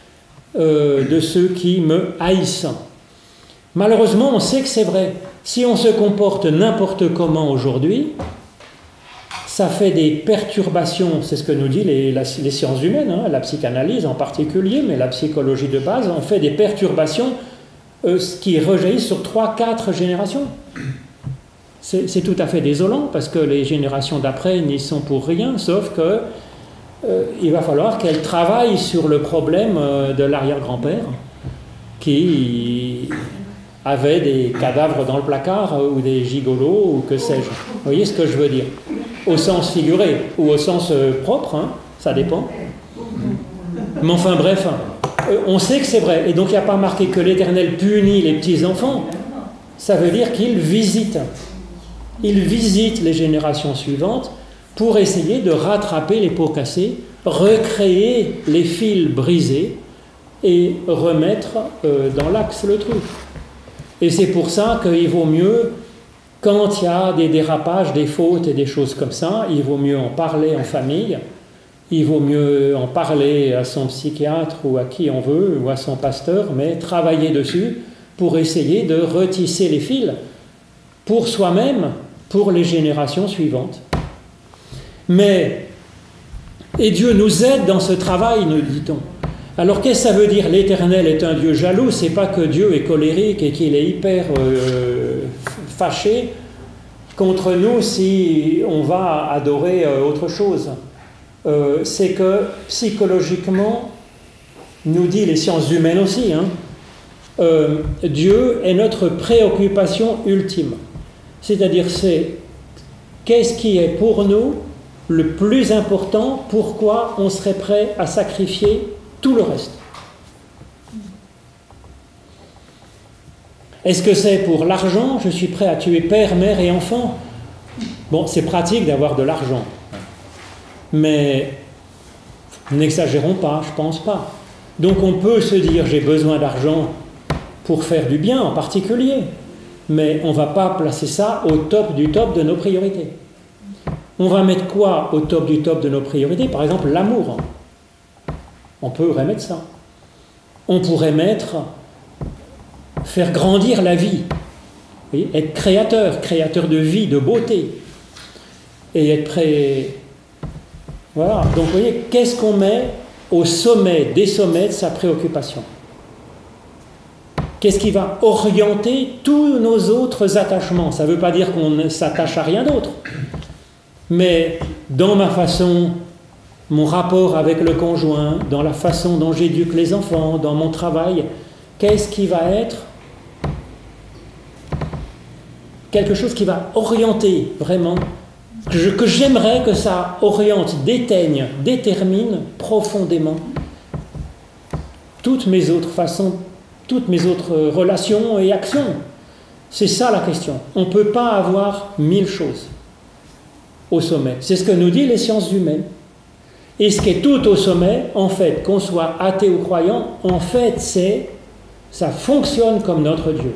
de ceux qui me haïssent. Malheureusement, on sait que c'est vrai. Si on se comporte n'importe comment aujourd'hui, ça fait des perturbations, c'est ce que nous dit les sciences humaines, la psychanalyse en particulier, mais la psychologie de base, on fait des perturbations qui rejaillissent sur 3-4 générations. C'est tout à fait désolant, parce que les générations d'après n'y sont pour rien, sauf que il va falloir qu'elles travaillent sur le problème de l'arrière-grand-père, qui avait des cadavres dans le placard, ou des gigolos, ou que sais-je. Vous voyez ce que je veux dire? Au sens figuré, ou au sens propre, ça dépend. Mais enfin bref, on sait que c'est vrai. Et donc il n'y a pas marqué que l'Éternel punit les petits-enfants. Ça veut dire qu'il visite. Il visite les générations suivantes pour essayer de rattraper les pots cassés, recréer les fils brisés et remettre dans l'axe le truc. Et c'est pour ça qu'il vaut mieux, quand il y a des dérapages, des fautes et des choses comme ça, il vaut mieux en parler en famille, il vaut mieux en parler à son psychiatre ou à qui on veut, ou à son pasteur, mais travailler dessus pour essayer de retisser les fils pour soi-même, pour les générations suivantes. Mais, et Dieu nous aide dans ce travail, nous dit-on. Alors qu'est-ce que ça veut dire? L'Éternel est un Dieu jaloux, c'est pas que Dieu est colérique et qu'il est hyper fâché contre nous si on va adorer autre chose. C'est que psychologiquement, nous dit les sciences humaines aussi, Dieu est notre préoccupation ultime. C'est-à-dire c'est qu'est-ce qui est pour nous le plus important, pourquoi on serait prêt à sacrifier tout le reste. Est-ce que c'est pour l'argent? Je suis prêt à tuer père, mère et enfant. Bon, c'est pratique d'avoir de l'argent. Mais n'exagérons pas, je ne pense pas. Donc on peut se dire j'ai besoin d'argent pour faire du bien en particulier, mais on ne va pas placer ça au top du top de nos priorités. On va mettre quoi au top du top de nos priorités? Par exemple, l'amour. On peut remettre ça. On pourrait mettre faire grandir la vie. Vous voyez, être créateur de vie, de beauté. Et être prêt... Voilà. Donc, vous voyez, qu'est-ce qu'on met au sommet des sommets de sa préoccupation? Qu'est-ce qui va orienter tous nos autres attachements? Ça ne veut pas dire qu'on ne s'attache à rien d'autre. Mais dans ma façon... mon rapport avec le conjoint, dans la façon dont j'éduque les enfants, dans mon travail, qu'est-ce qui va être quelque chose qui va orienter vraiment, que j'aimerais que ça oriente, déteigne, détermine profondément toutes mes autres façons, toutes mes autres relations et actions. C'est ça la question. On ne peut pas avoir 1000 choses au sommet. C'est ce que nous disent les sciences humaines. Et ce qui est tout au sommet, en fait, qu'on soit athée ou croyant, en fait, ça fonctionne comme notre Dieu.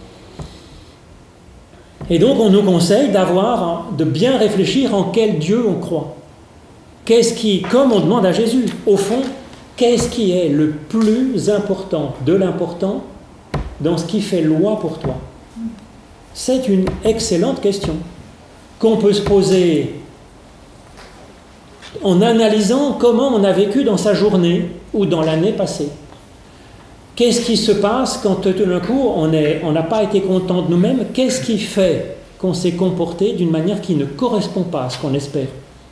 Et donc, on nous conseille de bien réfléchir en quel Dieu on croit. Qu'est-ce qui, comme on demande à Jésus, au fond, qu'est-ce qui est le plus important de l'important dans ce qui fait loi pour toi? C'est une excellente question qu'on peut se poser en analysant comment on a vécu dans sa journée ou dans l'année passée. qu'est-ce qui se passe quand tout d'un coup on n'a pas été content de nous-mêmes? Qu'est-ce qui fait qu'on s'est comporté d'une manière qui ne correspond pas à ce qu'on espère?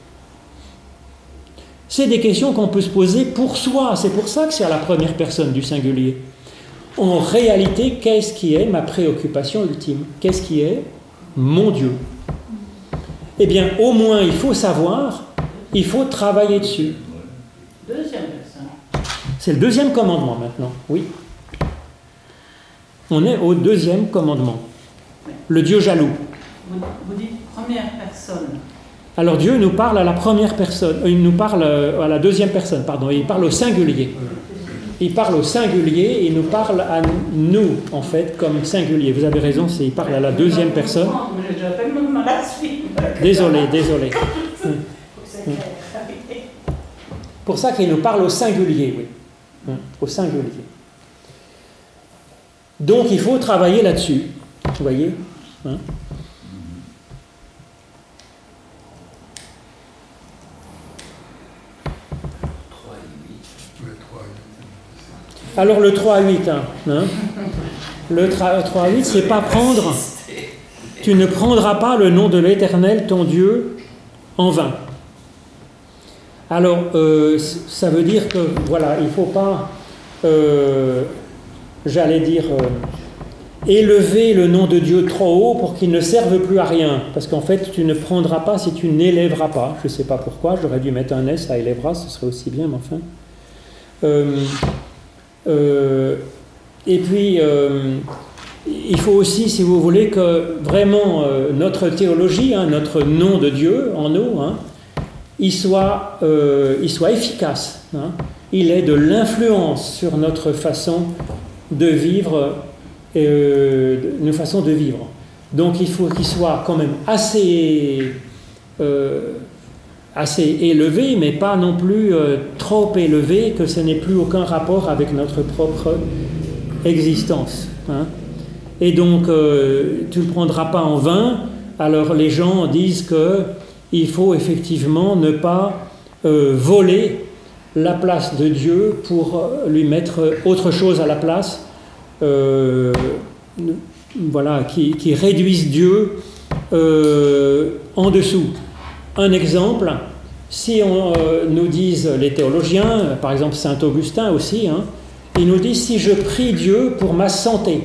C'est des questions qu'on peut se poser pour soi. C'est pour ça que c'est à la première personne du singulier. En réalité, qu'est-ce qui est ma préoccupation ultime? Qu'est-ce qui est mon Dieu? Eh bien, au moins, il faut savoir, il faut travailler dessus. Deuxième personne. C'est le deuxième commandement maintenant, oui. On est au deuxième commandement. Le Dieu jaloux. Vous dites première personne. Alors Dieu nous parle à la première personne, il nous parle à la deuxième personne, pardon, il parle au singulier. Il parle au singulier, il nous parle à nous, en fait, comme singulier. Vous avez raison, il parle à la deuxième personne. Désolé. Pour ça qu'il nous parle au singulier, oui. Au singulier. Donc il faut travailler là-dessus, vous voyez, hein? Alors le 3 à 8, hein. Le 3 à 8, c'est pas prendre. Tu ne prendras pas le nom de l'Éternel, ton Dieu, en vain. Alors, ça veut dire que, voilà, il ne faut pas, élever le nom de Dieu trop haut pour qu'il ne serve plus à rien. Parce qu'en fait, tu ne prendras pas si tu n'élèveras pas. Je ne sais pas pourquoi, j'aurais dû mettre un S à élèvera, ce serait aussi bien, mais enfin. Et puis, il faut aussi, si vous voulez, que vraiment notre théologie, notre nom de Dieu en nous, il soit efficace. Il ait de l'influence sur notre façon de vivre, nos façons de vivre. Donc il faut qu'il soit quand même assez élevé, mais pas non plus trop élevé, que ce n'ait plus aucun rapport avec notre propre existence. Et donc, tu ne le prendras pas en vain. Alors les gens disent qu'il faut effectivement ne pas voler la place de Dieu pour lui mettre autre chose à la place, voilà, qui réduise Dieu en dessous. Un exemple, si on nous disent les théologiens, par exemple Saint Augustin aussi, ils nous disent si je prie Dieu pour ma santé.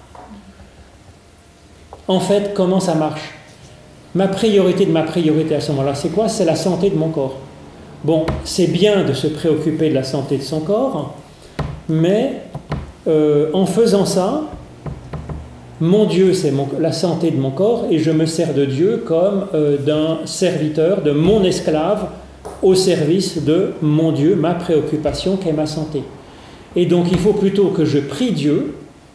En fait, comment ça marche? Ma priorité de ma priorité à ce moment-là, c'est quoi? C'est la santé de mon corps. Bon, c'est bien de se préoccuper de la santé de son corps, mais en faisant ça, mon Dieu, c'est la santé de mon corps, et je me sers de Dieu comme d'un serviteur, de mon esclave, au service de mon Dieu, ma préoccupation qui est ma santé. Et donc il faut plutôt que je prie Dieu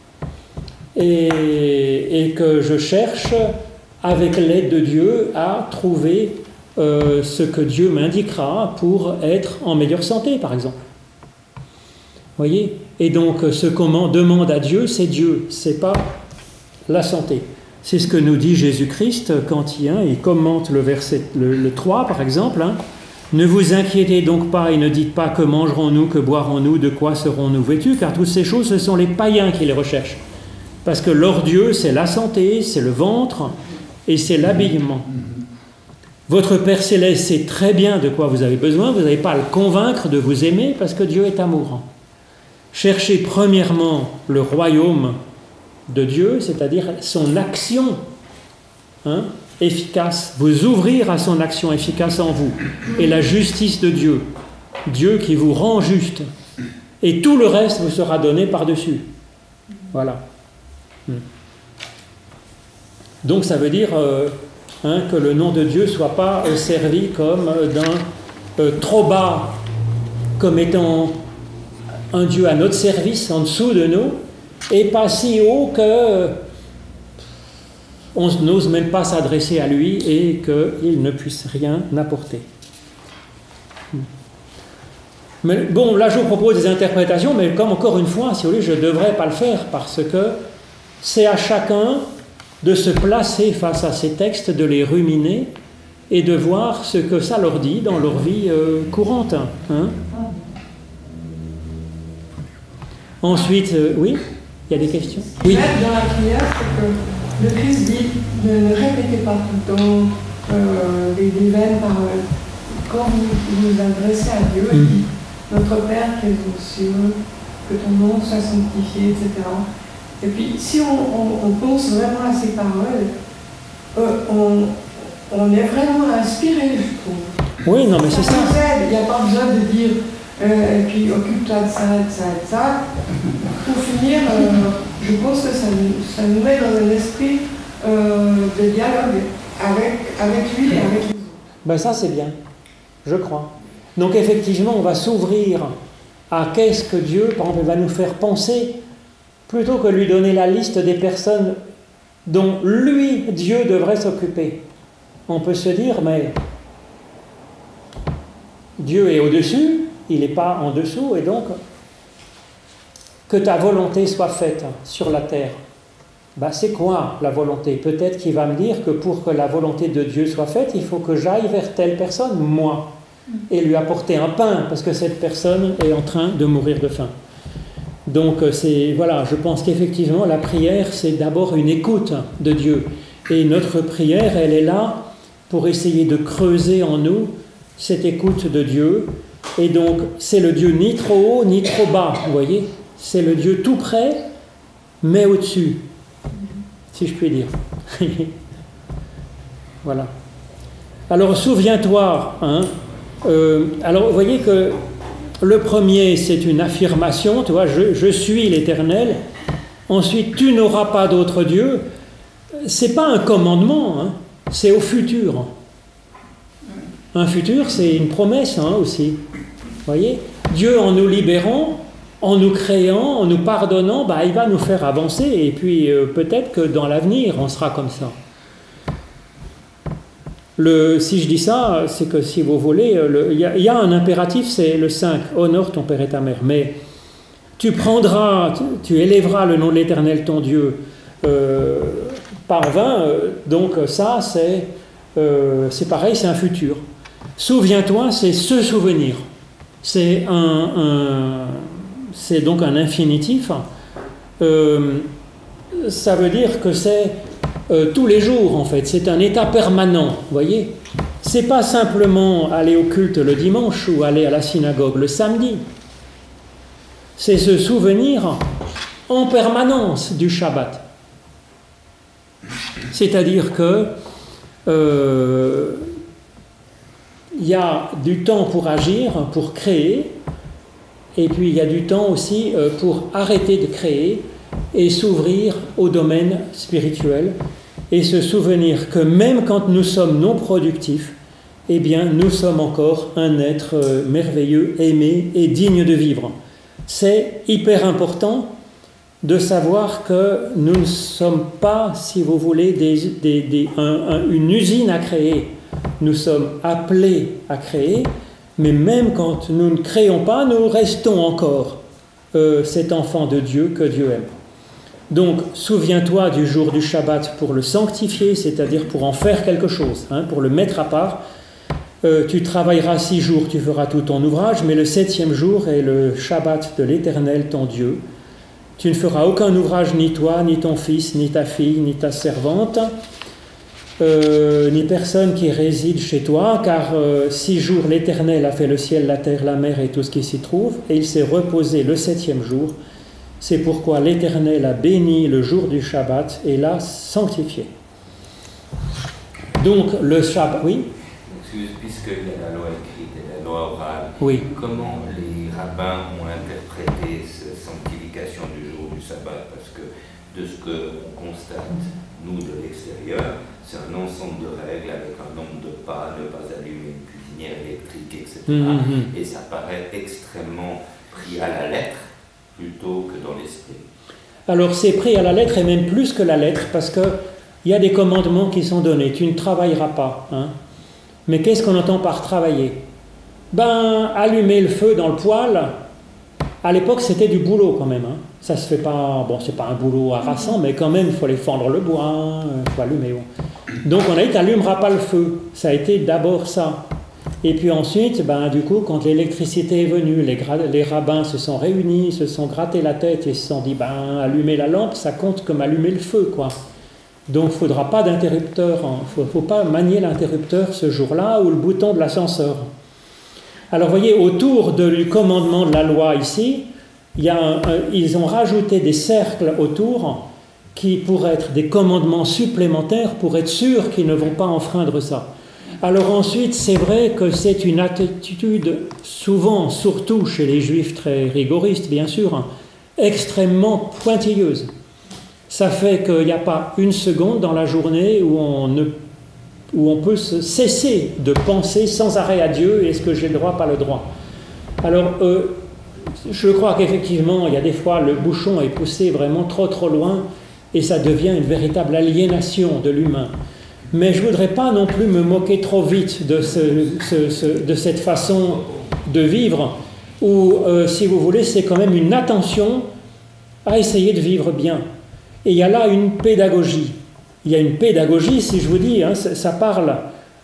et que je cherche, avec l'aide de Dieu, à trouver ce que Dieu m'indiquera pour être en meilleure santé, par exemple. Vous voyez? Et donc ce qu'on demande à Dieu, c'est Dieu, c'est pas la santé. C'est ce que nous dit Jésus-Christ quand il commente le verset le 3 par exemple. Ne vous inquiétez donc pas et ne dites pas que mangerons-nous, que boirons-nous, de quoi serons-nous vêtus, car toutes ces choses, ce sont les païens qui les recherchent. Parce que leur Dieu, c'est la santé, c'est le ventre et c'est l'habillement. Votre Père Céleste sait très bien de quoi vous avez besoin, vous n'avez pas à le convaincre de vous aimer parce que Dieu est amour. Cherchez premièrement le royaume de Dieu, c'est-à-dire son action efficace, vous ouvrir à son action efficace en vous, et la justice de Dieu, Dieu qui vous rend juste, et tout le reste vous sera donné par-dessus. Voilà. Donc ça veut dire que le nom de Dieu ne soit pas servi comme d'un trop bas, comme étant un Dieu à notre service, en dessous de nous, et pas si haut que on n'ose même pas s'adresser à lui et qu'il ne puisse rien apporter. Mais bon, là je vous propose des interprétations, mais comme encore une fois, si vous voulez, je ne devrais pas le faire parce que c'est à chacun de se placer face à ces textes, de les ruminer et de voir ce que ça leur dit dans leur vie courante. Ensuite, oui, il y a des questions? Oui. Dans la prière, c'est que le Christ dit ne répétez pas tout le temps les vaines paroles. Quand vous vous adressez à Dieu, il dit notre Père qui est aux cieux, que ton nom soit sanctifié, etc. Et puis, si on pense vraiment à ces paroles, on est vraiment inspiré, je trouve. Oui, non, mais c'est ça. Il n'y a pas besoin de dire et puis occupe-toi de ça, de ça, de ça. Pour finir, je pense que ça nous met dans un esprit de dialogue avec lui et avec les autres. Ben ça, c'est bien, je crois. Donc, effectivement, on va s'ouvrir à qu'est-ce que Dieu, par exemple, va nous faire penser, plutôt que lui donner la liste des personnes dont lui, Dieu, devrait s'occuper. On peut se dire, mais Dieu est au-dessus, il n'est pas en dessous, et donc, que ta volonté soit faite sur la terre. Ben, c'est quoi la volonté? Peut-être qu'il va me dire que pour que la volonté de Dieu soit faite, il faut que j'aille vers telle personne, moi, et lui apporter un pain, parce que cette personne est en train de mourir de faim. Donc, voilà, je pense qu'effectivement, la prière, c'est d'abord une écoute de Dieu. Et notre prière, elle est là pour essayer de creuser en nous cette écoute de Dieu. Et donc, c'est le Dieu ni trop haut, ni trop bas, vous voyez? C'est le Dieu tout près, mais au-dessus, si je puis dire. Voilà. Alors, souviens-toi, alors, vous voyez que le premier, c'est une affirmation, tu vois, je suis l'Éternel. Ensuite, tu n'auras pas d'autre Dieu. C'est pas un commandement, c'est au futur. Un futur, c'est une promesse aussi. Vous voyez, Dieu, en nous libérant, en nous créant, en nous pardonnant, il va nous faire avancer. Et puis, peut-être que dans l'avenir, on sera comme ça. Si je dis ça, c'est que si vous voulez, il y a un impératif, c'est le 5, honore ton père et ta mère. Mais tu élèveras le nom de l'Éternel ton Dieu par 20, donc ça c'est pareil, c'est un futur. Souviens-toi, c'est se souvenir. C'est donc un infinitif. Ça veut dire que c'est tous les jours, en fait. C'est un état permanent, vous voyez. C'est pas simplement aller au culte le dimanche ou aller à la synagogue le samedi. C'est se souvenir en permanence du Shabbat. C'est-à-dire que il y a du temps pour agir, pour créer, et puis il y a du temps aussi pour arrêter de créer et s'ouvrir au domaine spirituel et se souvenir que même quand nous sommes non productifs, eh bien nous sommes encore un être merveilleux, aimé et digne de vivre. C'est hyper important de savoir que nous ne sommes pas, si vous voulez, une usine à créer. Nous sommes appelés à créer, mais même quand nous ne créons pas, nous restons encore cet enfant de Dieu que Dieu aime. Donc, souviens-toi du jour du Shabbat pour le sanctifier, c'est-à-dire pour en faire quelque chose, pour le mettre à part. Tu travailleras 6 jours, tu feras tout ton ouvrage, mais le 7e jour est le Shabbat de l'Éternel, ton Dieu. Tu ne feras aucun ouvrage, ni toi, ni ton fils, ni ta fille, ni ta servante, ni personne qui réside chez toi, car 6 jours l'Éternel a fait le ciel, la terre, la mer et tout ce qui s'y trouve, et il s'est reposé le 7e jour. C'est pourquoi l'Éternel a béni le jour du Shabbat et l'a sanctifié. Donc le Shabbat, oui. Puisqu'il y a la loi écrite et la loi orale, oui. Comment les rabbins ont interprété cette sanctification du jour du sabbat? Parce que de ce qu'on constate, nous, de l'extérieur, c'est un ensemble de règles avec un nombre de pas, ne pas allumer une cuisinière électrique, etc. Et ça paraît extrêmement pris à la lettre plutôt que dans l'esprit. Alors c'est pris à la lettre et même plus que la lettre, parce qu'il y a des commandements qui sont donnés. Tu ne travailleras pas, Mais qu'est-ce qu'on entend par travailler? Allumer le feu dans le poêle, à l'époque c'était du boulot quand même. Ça se fait pas, c'est pas un boulot harassant, mais quand même il faut aller fendre le bois, il faut allumer. Donc on a dit, tu n'allumeras pas le feu. Ça a été d'abord ça. Et puis ensuite, du coup, quand l'électricité est venue, les rabbins se sont réunis, se sont grattés la tête et se sont dit, allumer la lampe, ça compte comme allumer le feu, quoi. Donc il ne faudra pas d'interrupteur, il ne faut pas manier l'interrupteur ce jour-là ou le bouton de l'ascenseur. Alors vous voyez, autour du commandement de la loi ici, ils ont rajouté des cercles autour qui pourraient être des commandements supplémentaires pour être sûr qu'ils ne vont pas enfreindre ça. Alors ensuite, c'est vrai que c'est une attitude, souvent, surtout chez les juifs très rigoristes, bien sûr, extrêmement pointilleuse. Ça fait qu'il n'y a pas une seconde dans la journée où on peut se cesser de penser sans arrêt à Dieu, est-ce que j'ai le droit, pas le droit. Alors, je crois qu'effectivement, il y a des fois, le bouchon est poussé vraiment trop loin, et ça devient une véritable aliénation de l'humain. Mais je ne voudrais pas non plus me moquer trop vite de cette façon de vivre, où, si vous voulez, c'est quand même une attention à essayer de vivre bien. Et il y a là une pédagogie. Il y a une pédagogie, si je vous dis, ça parle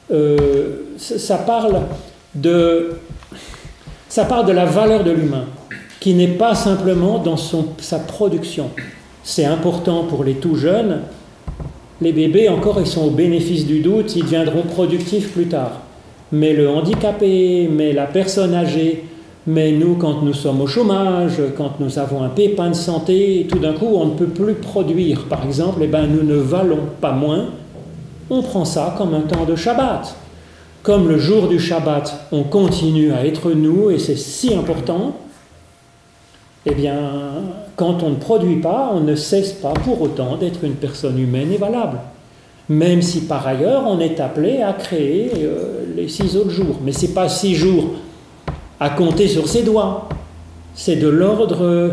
de la valeur de l'humain, qui n'est pas simplement dans sa production. C'est important pour les tout jeunes. Les bébés, encore, ils sont au bénéfice du doute, ils deviendront productifs plus tard. Mais le handicapé, mais la personne âgée, mais nous, quand nous sommes au chômage, quand nous avons un pépin de santé, tout d'un coup, on ne peut plus produire, par exemple, nous ne valons pas moins. On prend ça comme un temps de Shabbat. Comme le jour du Shabbat, on continue à être nous, et c'est si important, quand on ne produit pas, on ne cesse pas pour autant d'être une personne humaine et valable. Même si par ailleurs, on est appelé à créer les 6 autres jours. Mais ce n'est pas 6 jours à compter sur ses doigts. C'est de l'ordre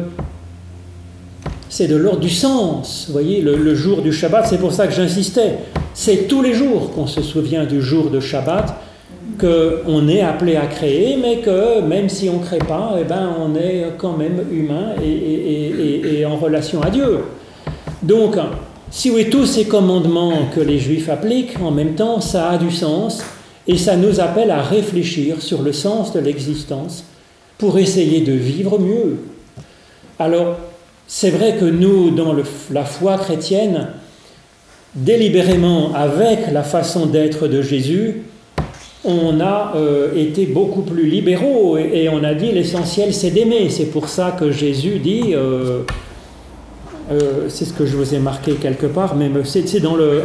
du sens. Vous voyez, le jour du Shabbat, c'est pour ça que j'insistais. C'est tous les jours qu'on se souvient du jour de Shabbat, qu'on est appelé à créer, mais que même si on ne crée pas, on est quand même humain et en relation à Dieu. Donc, si oui, tous ces commandements que les Juifs appliquent, en même temps, ça a du sens, et ça nous appelle à réfléchir sur le sens de l'existence pour essayer de vivre mieux. Alors, c'est vrai que nous, dans la foi chrétienne, délibérément, avec la façon d'être de Jésus, on a été beaucoup plus libéraux et on a dit l'essentiel c'est d'aimer. C'est pour ça que Jésus dit, c'est ce que je vous ai marqué quelque part, mais c'est dans le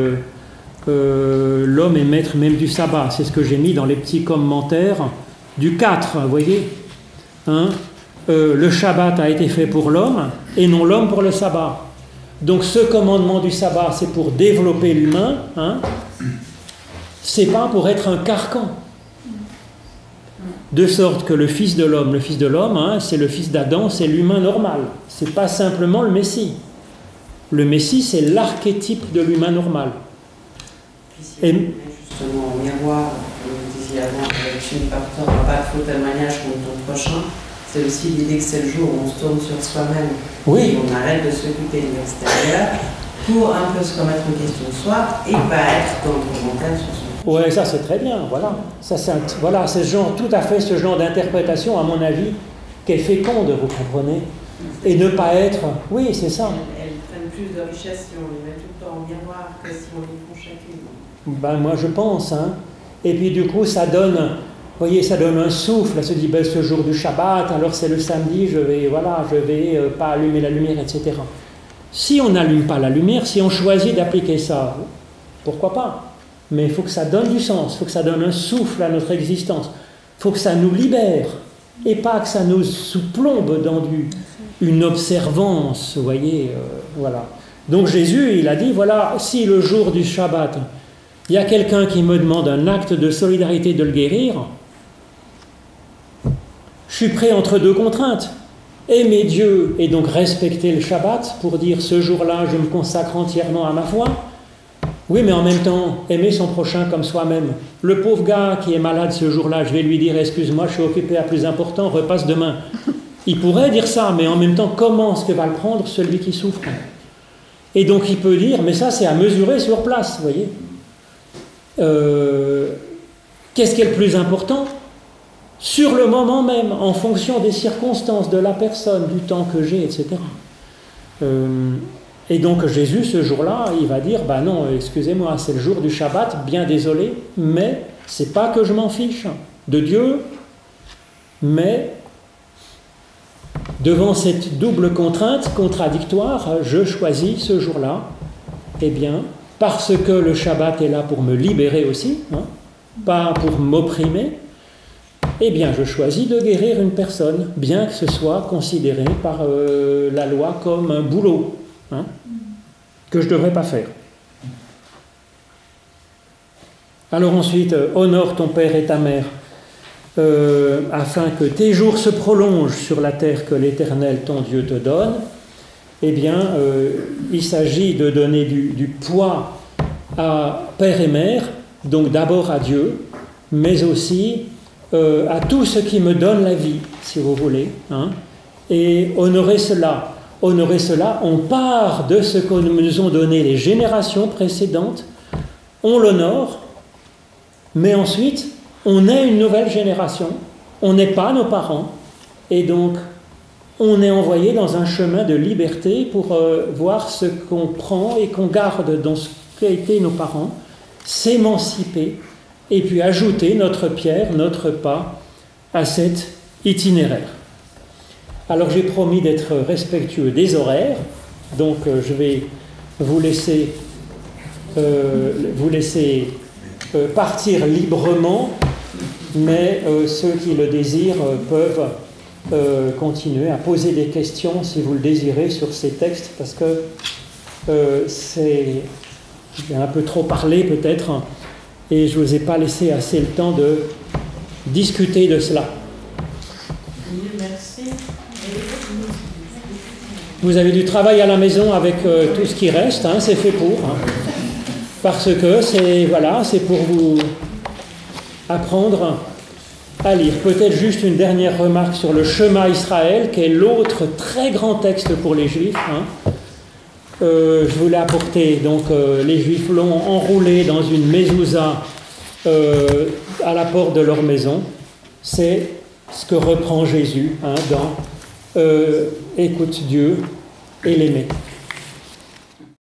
l'homme est maître même du sabbat. C'est ce que j'ai mis dans les petits commentaires du 4, vous voyez. Le Shabbat a été fait pour l'homme et non l'homme pour le sabbat. Donc ce commandement du sabbat, c'est pour développer l'humain, c'est pas pour être un carcan. De sorte que le fils de l'homme, c'est le fils d'Adam, c'est l'humain normal. C'est pas simplement le Messie. Le Messie, c'est l'archétype de l'humain normal. Puis si on met justement au miroir, comme vous disiez avant, avec une partie, on n'a pas de faute témoignage contre ton prochain, c'est aussi l'idée que c'est le jour où on se tourne sur soi-même, oui. Et on arrête de s'occuper de l'extérieur pour un peu se remettre en question de soi et pas être dans le commentaire sur son. Oui, ça c'est très bien, voilà. Ça, c'est tout à fait ce genre d'interprétation, à mon avis, qui est féconde, vous comprenez. Et ne pas être... Oui, c'est ça. Elles prennent plus de richesse si on les met tout le temps au miroir que si on les font chacune. Moi je pense, Et puis du coup, ça donne... Vous voyez, ça donne un souffle, elle se dit, ce jour du Shabbat, alors c'est le samedi, je vais pas allumer la lumière, etc. Si on n'allume pas la lumière, si on choisit d'appliquer ça, pourquoi pas? Mais il faut que ça donne du sens, il faut que ça donne un souffle à notre existence, il faut que ça nous libère, et pas que ça nous sous-plombe dans une observance, vous voyez, voilà. Donc Jésus, il a dit, voilà, si le jour du Shabbat, il y a quelqu'un qui me demande un acte de solidarité de le guérir, je suis pris entre deux contraintes. Aimer Dieu et donc respecter le Shabbat pour dire ce jour-là, je me consacre entièrement à ma foi. Oui, mais en même temps, aimer son prochain comme soi-même. Le pauvre gars qui est malade ce jour-là, je vais lui dire, excuse-moi, je suis occupé à plus important, repasse demain. Il pourrait dire ça, mais en même temps, comment est-ce que va le prendre celui qui souffre? Et donc il peut dire, mais ça c'est à mesurer sur place, vous voyez. Qu'est-ce qui est le plus important? Sur le moment même, en fonction des circonstances, de la personne, du temps que j'ai, etc. Et donc Jésus, ce jour-là, il va dire, ben non, excusez-moi, c'est le jour du Shabbat, bien désolé, mais c'est pas que je m'en fiche de Dieu, mais devant cette double contrainte contradictoire, je choisis ce jour-là, eh bien, parce que le Shabbat est là pour me libérer aussi, hein, pas pour m'opprimer, eh bien, je choisis de guérir une personne, bien que ce soit considéré par la loi comme un boulot, hein, que je ne devrais pas faire. Alors ensuite, honore ton père et ta mère, afin que tes jours se prolongent sur la terre que l'Éternel, ton Dieu, te donne. Eh bien, il s'agit de donner du poids à père et mère, donc d'abord à Dieu, mais aussi à tout ce qui me donne la vie, si vous voulez, hein, et honorer cela. Honorer cela, on part de ce que nous ont donné les générations précédentes, on l'honore, mais ensuite, on est une nouvelle génération, on n'est pas nos parents, et donc on est envoyé dans un chemin de liberté pour voir ce qu'on prend et qu'on garde dans ce qu'ont été nos parents, s'émanciper, et puis ajouter notre pierre, notre pas à cet itinéraire. Alors j'ai promis d'être respectueux des horaires, donc je vais vous laisser partir librement, mais ceux qui le désirent peuvent continuer à poser des questions si vous le désirez sur ces textes, parce que j'ai un peu trop parlé peut-être, et je ne vous ai pas laissé assez le temps de discuter de cela. Merci. Vous avez du travail à la maison avec tout ce qui reste, hein, c'est fait pour. Hein, parce que c'est pour vous apprendre à lire. Peut-être juste une dernière remarque sur le Shema Israël, qui est l'autre très grand texte pour les Juifs. Hein. Je vous l'ai apporté, donc les Juifs l'ont enroulé dans une mezouza à la porte de leur maison. C'est ce que reprend Jésus, hein, dans écoute Dieu et l'aimer.